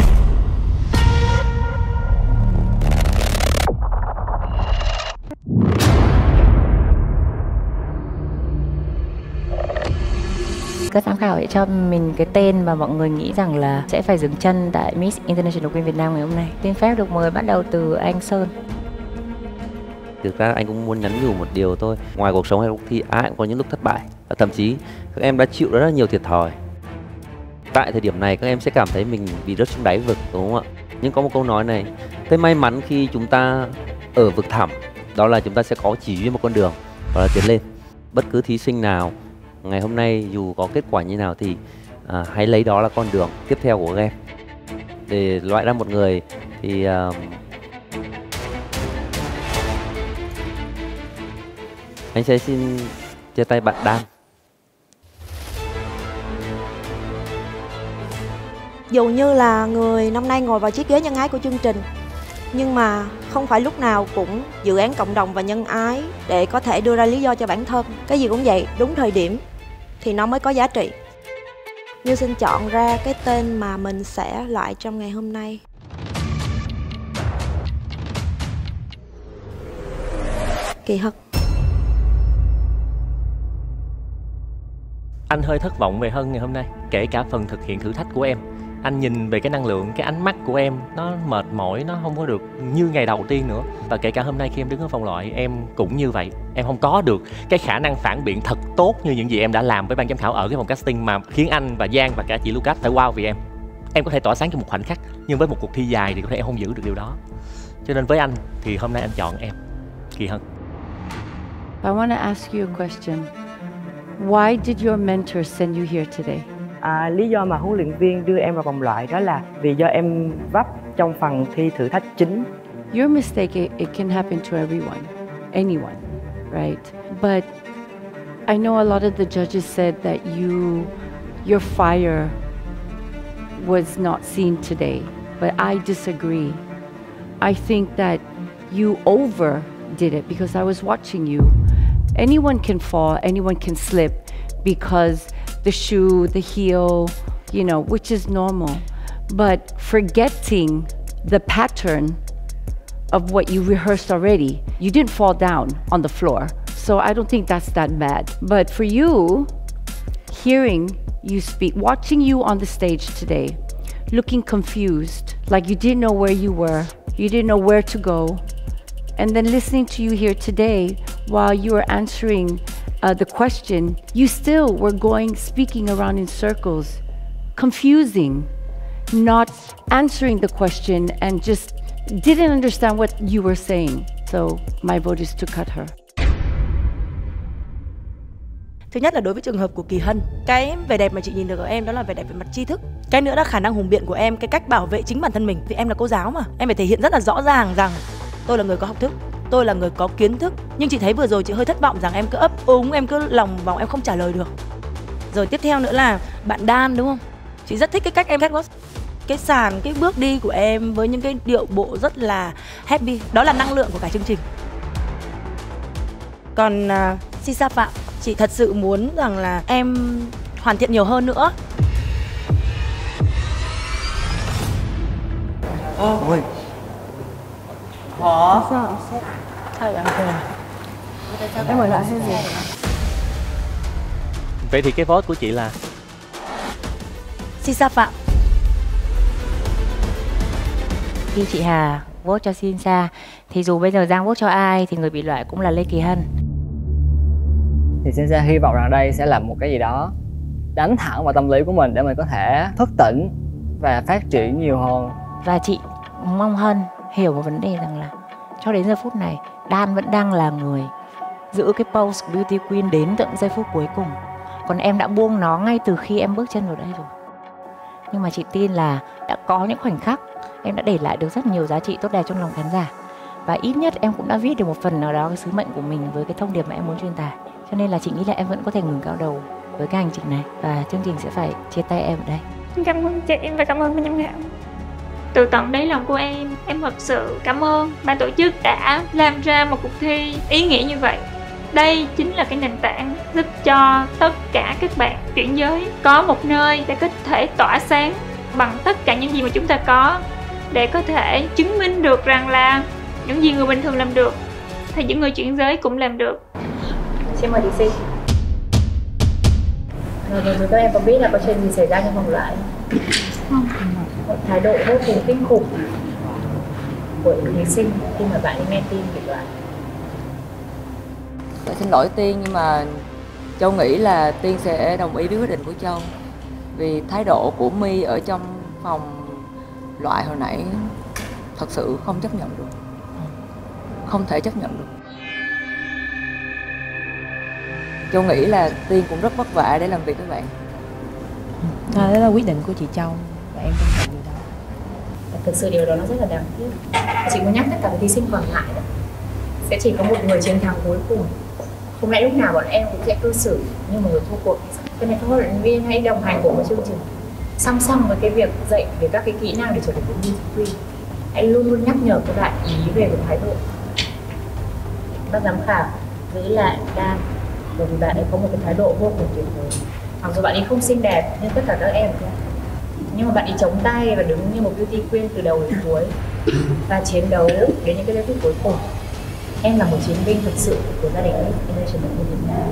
Các giám khảo hãy cho mình cái tên mà mọi người nghĩ rằng là sẽ phải dừng chân tại Miss International Queen Việt Nam ngày hôm nay. Xin phép được mời bắt đầu từ anh Sơn. Thực ra anh cũng muốn nhắn nhủ một điều thôi. Ngoài cuộc sống hay cuộc thi, ai cũng có những lúc thất bại. Và thậm chí các em đã chịu rất là nhiều thiệt thòi. Tại thời điểm này các em sẽ cảm thấy mình bị rớt xuống đáy vực, đúng không ạ? Nhưng có một câu nói này, thấy may mắn khi chúng ta ở vực thẳm, đó là chúng ta sẽ có chỉ duy một con đường, đó là tiến lên. Bất cứ thí sinh nào ngày hôm nay dù có kết quả như nào thì à, hãy lấy đó là con đường tiếp theo của các em. Để loại ra một người thì à, anh sẽ xin chia tay bạn Dan. Dù như là người năm nay ngồi vào chiếc ghế nhân ái của chương trình, nhưng mà không phải lúc nào cũng dự án cộng đồng và nhân ái để có thể đưa ra lý do cho bản thân. Cái gì cũng vậy, đúng thời điểm thì nó mới có giá trị. Như xin chọn ra cái tên mà mình sẽ loại trong ngày hôm nay. Kỳ Hân. Anh hơi thất vọng về Hân ngày hôm nay, kể cả phần thực hiện thử thách của em. Anh nhìn về cái năng lượng, cái ánh mắt của em nó mệt mỏi, nó không có được như ngày đầu tiên nữa. Và kể cả hôm nay khi em đứng ở vòng loại, em cũng như vậy. Em không có được cái khả năng phản biện thật tốt như những gì em đã làm với ban giám khảo ở cái vòng casting, mà khiến anh và Giang và cả chị Lucas phải wow vì em. Em có thể tỏa sáng trong một khoảnh khắc, nhưng với một cuộc thi dài thì có thể em không giữ được điều đó. Cho nên với anh thì hôm nay anh chọn em, Kỳ Hân. I want to ask you a question. Why did your mentor send you here today? À, lý do mà huấn luyện viên đưa em vào vòng loại đó là vì do em vấp trong phần thi thử thách chính. Your mistake, it, it can happen to everyone, anyone, right? But I know a lot of the judges said that you, your fire was not seen today, but I disagree. I think that you overdid it because I was watching you. Anyone can fall, anyone can slip because the shoe, the heel, you know, which is normal. But forgetting the pattern of what you rehearsed already, you didn't fall down on the floor. So I don't think that's that bad. But for you, hearing you speak, watching you on the stage today, looking confused, like you didn't know where you were, you didn't know where to go, and then listening to you here today while you were answering uh, the question, you still were going, speaking around in circles, confusing, not answering the question, and just didn't understand what you were saying. So my vote is to cut her. Thứ nhất là đối với trường hợp của Kỳ Hân, cái vẻ đẹp mà chị nhìn được ở em đó là vẻ đẹp về mặt tri thức. Cái nữa là khả năng hùng biện của em, cái cách bảo vệ chính bản thân mình. Vì em là cô giáo mà, em phải thể hiện rất là rõ ràng rằng tôi là người có học thức, tôi là người có kiến thức. Nhưng chị thấy vừa rồi chị hơi thất vọng rằng em cứ ấp úng, em cứ lòng vòng, em không trả lời được. Rồi tiếp theo nữa là bạn Dan đúng không? Chị rất thích cái cách em catwalk, cái sàn, cái bước đi của em với những cái điệu bộ rất là happy. Đó là năng lượng của cả chương trình. Còn uh, Sisa Phạm, chị thật sự muốn rằng là em hoàn thiện nhiều hơn nữa. Ôi. Hả? Sao? Sao vậy? Em hỏi lại hay gì? Vậy thì cái vote của chị là Sisa Phạm. Khi chị Hà vote cho Sisa thì dù bây giờ Giang vote cho ai thì người bị loại cũng là Lê Kỳ Hân. Thì Sisa hy vọng rằng đây sẽ là một cái gì đó đánh thẳng vào tâm lý của mình để mình có thể thức tỉnh và phát triển nhiều hơn. Và chị mong Hân hiểu một vấn đề rằng là cho đến giờ phút này Dan vẫn đang là người giữ cái pose Beauty Queen đến tận giây phút cuối cùng. Còn em đã buông nó ngay từ khi em bước chân vào đây rồi. Nhưng mà chị tin là đã có những khoảnh khắc em đã để lại được rất nhiều giá trị tốt đẹp trong lòng khán giả. Và ít nhất em cũng đã viết được một phần nào đó cái sứ mệnh của mình với cái thông điệp mà em muốn truyền tải. Cho nên là chị nghĩ là em vẫn có thể ngừng cao đầu với cái hành trình này. Và chương trình sẽ phải chia tay em ở đây. Cảm ơn chị và cảm ơn ban giám khảo. Từ tận đáy lòng của em, em thật sự cảm ơn ban tổ chức đã làm ra một cuộc thi ý nghĩa như vậy. Đây chính là cái nền tảng giúp cho tất cả các bạn chuyển giới có một nơi để có thể tỏa sáng bằng tất cả những gì mà chúng ta có, để có thể chứng minh được rằng là những gì người bình thường làm được thì những người chuyển giới cũng làm được. Xin mời thí sinh. Rồi vừa rồi các em có biết là có chuyện gì xảy ra trong vòng loại không? Một thái độ vô cùng kinh khủng của thí sinh khi mà bạn nghe tin bị loại. Dạ, xin lỗi Tiên nhưng mà Châu nghĩ là Tiên sẽ đồng ý với quyết định của Châu. Vì thái độ của My ở trong phòng loại hồi nãy thật sự không chấp nhận được. Không thể chấp nhận được. Châu nghĩ là Tiên cũng rất vất vả để làm việc với bạn. À, đó là quyết định của chị Châu và em tôn trọng điều đó. Thực sự điều đó nó rất là đáng tiếc. Chị muốn nhắc tất cả các thí sinh còn lại đó, sẽ chỉ có một người chiến thắng cuối cùng. Không lẽ lúc nào bọn em cũng sẽ cư xử như một người thua cuộc. Cho nên các huấn luyện viên hãy đồng hành cùng với chương trình, song song với cái việc dạy về các cái kỹ năng để trở thành một beauty queen. Hãy luôn luôn nhắc nhở các bạn ý về cái thái độ. Các giám khảo giữ lại Dan, bởi vì bạn ấy có một cái thái độ vô cùng tuyệt vời. Mặc dù bạn ấy không xinh đẹp như tất cả các em, nhưng mà bạn ấy chống tay và đứng như một beauty queen từ đầu đến cuối và chiến đấu đến những cái giây phút cuối cùng. Em là một chiến binh thực sự của gia đình International Việt Nam.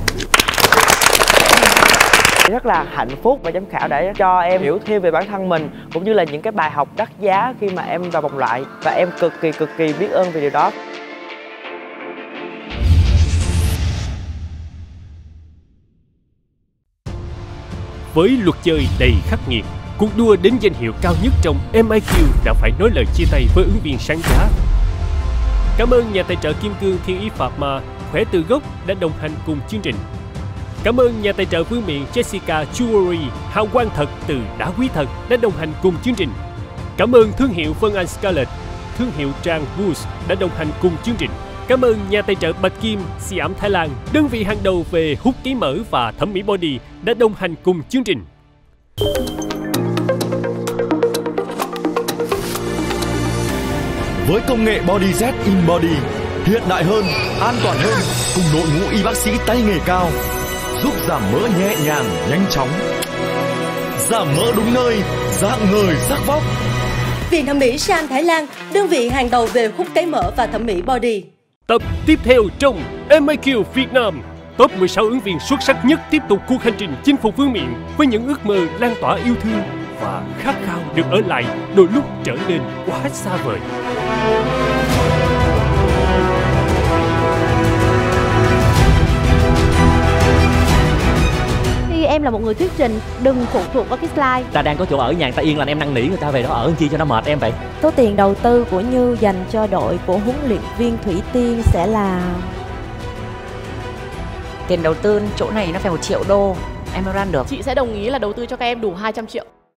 Rất là hạnh phúc và giám khảo đã cho em hiểu thêm về bản thân mình cũng như là những cái bài học đắt giá khi mà em vào vòng loại, và em cực kỳ cực kỳ biết ơn về điều đó. Với luật chơi đầy khắc nghiệt, cuộc đua đến danh hiệu cao nhất trong em i quy đã phải nói lời chia tay với ứng viên sáng giá. Cảm ơn nhà tài trợ kim cương Thiên Ý Phạm Ma, khỏe từ gốc đã đồng hành cùng chương trình. Cảm ơn nhà tài trợ vương miện Jessica Jewelry, hào quang thật từ đá quý thật đã đồng hành cùng chương trình. Cảm ơn thương hiệu Vân Anh Scarlett, thương hiệu Trang Woods đã đồng hành cùng chương trình. Cảm ơn nhà tài trợ Bạch Kim, Siam Thái Lan, đơn vị hàng đầu về hút ký mỡ và thẩm mỹ body đã đồng hành cùng chương trình. với công nghệ BodyZ in Body hiện đại hơn, an toàn hơn cùng đội ngũ y bác sĩ tay nghề cao, giúp giảm mỡ nhẹ nhàng, nhanh chóng. Giảm mỡ đúng nơi, dạng người sắc vóc. Viện thẩm mỹ Sang Thái Lan, đơn vị hàng đầu về hút cấy mỡ và thẩm mỹ body. Tập tiếp theo trong em i kiu Việt Nam. Top mười sáu ứng viên xuất sắc nhất tiếp tục cuộc hành trình chinh phục vương miện với những ước mơ lan tỏa yêu thương và khát khao được ở lại đôi lúc trở nên quá xa vời. Khi em là một người thuyết trình, đừng phụ thuộc vào cái slide. Ta đang có chỗ ở nhà, ta yên lành, em năn nỉ người ta về đó ở làm chi cho nó mệt em vậy. Số tiền đầu tư của Như dành cho đội của huấn luyện viên Thủy Tiên sẽ là... Tiền đầu tư chỗ này nó phải một triệu đô, em mới ra được. Chị sẽ đồng ý là đầu tư cho các em đủ hai trăm triệu.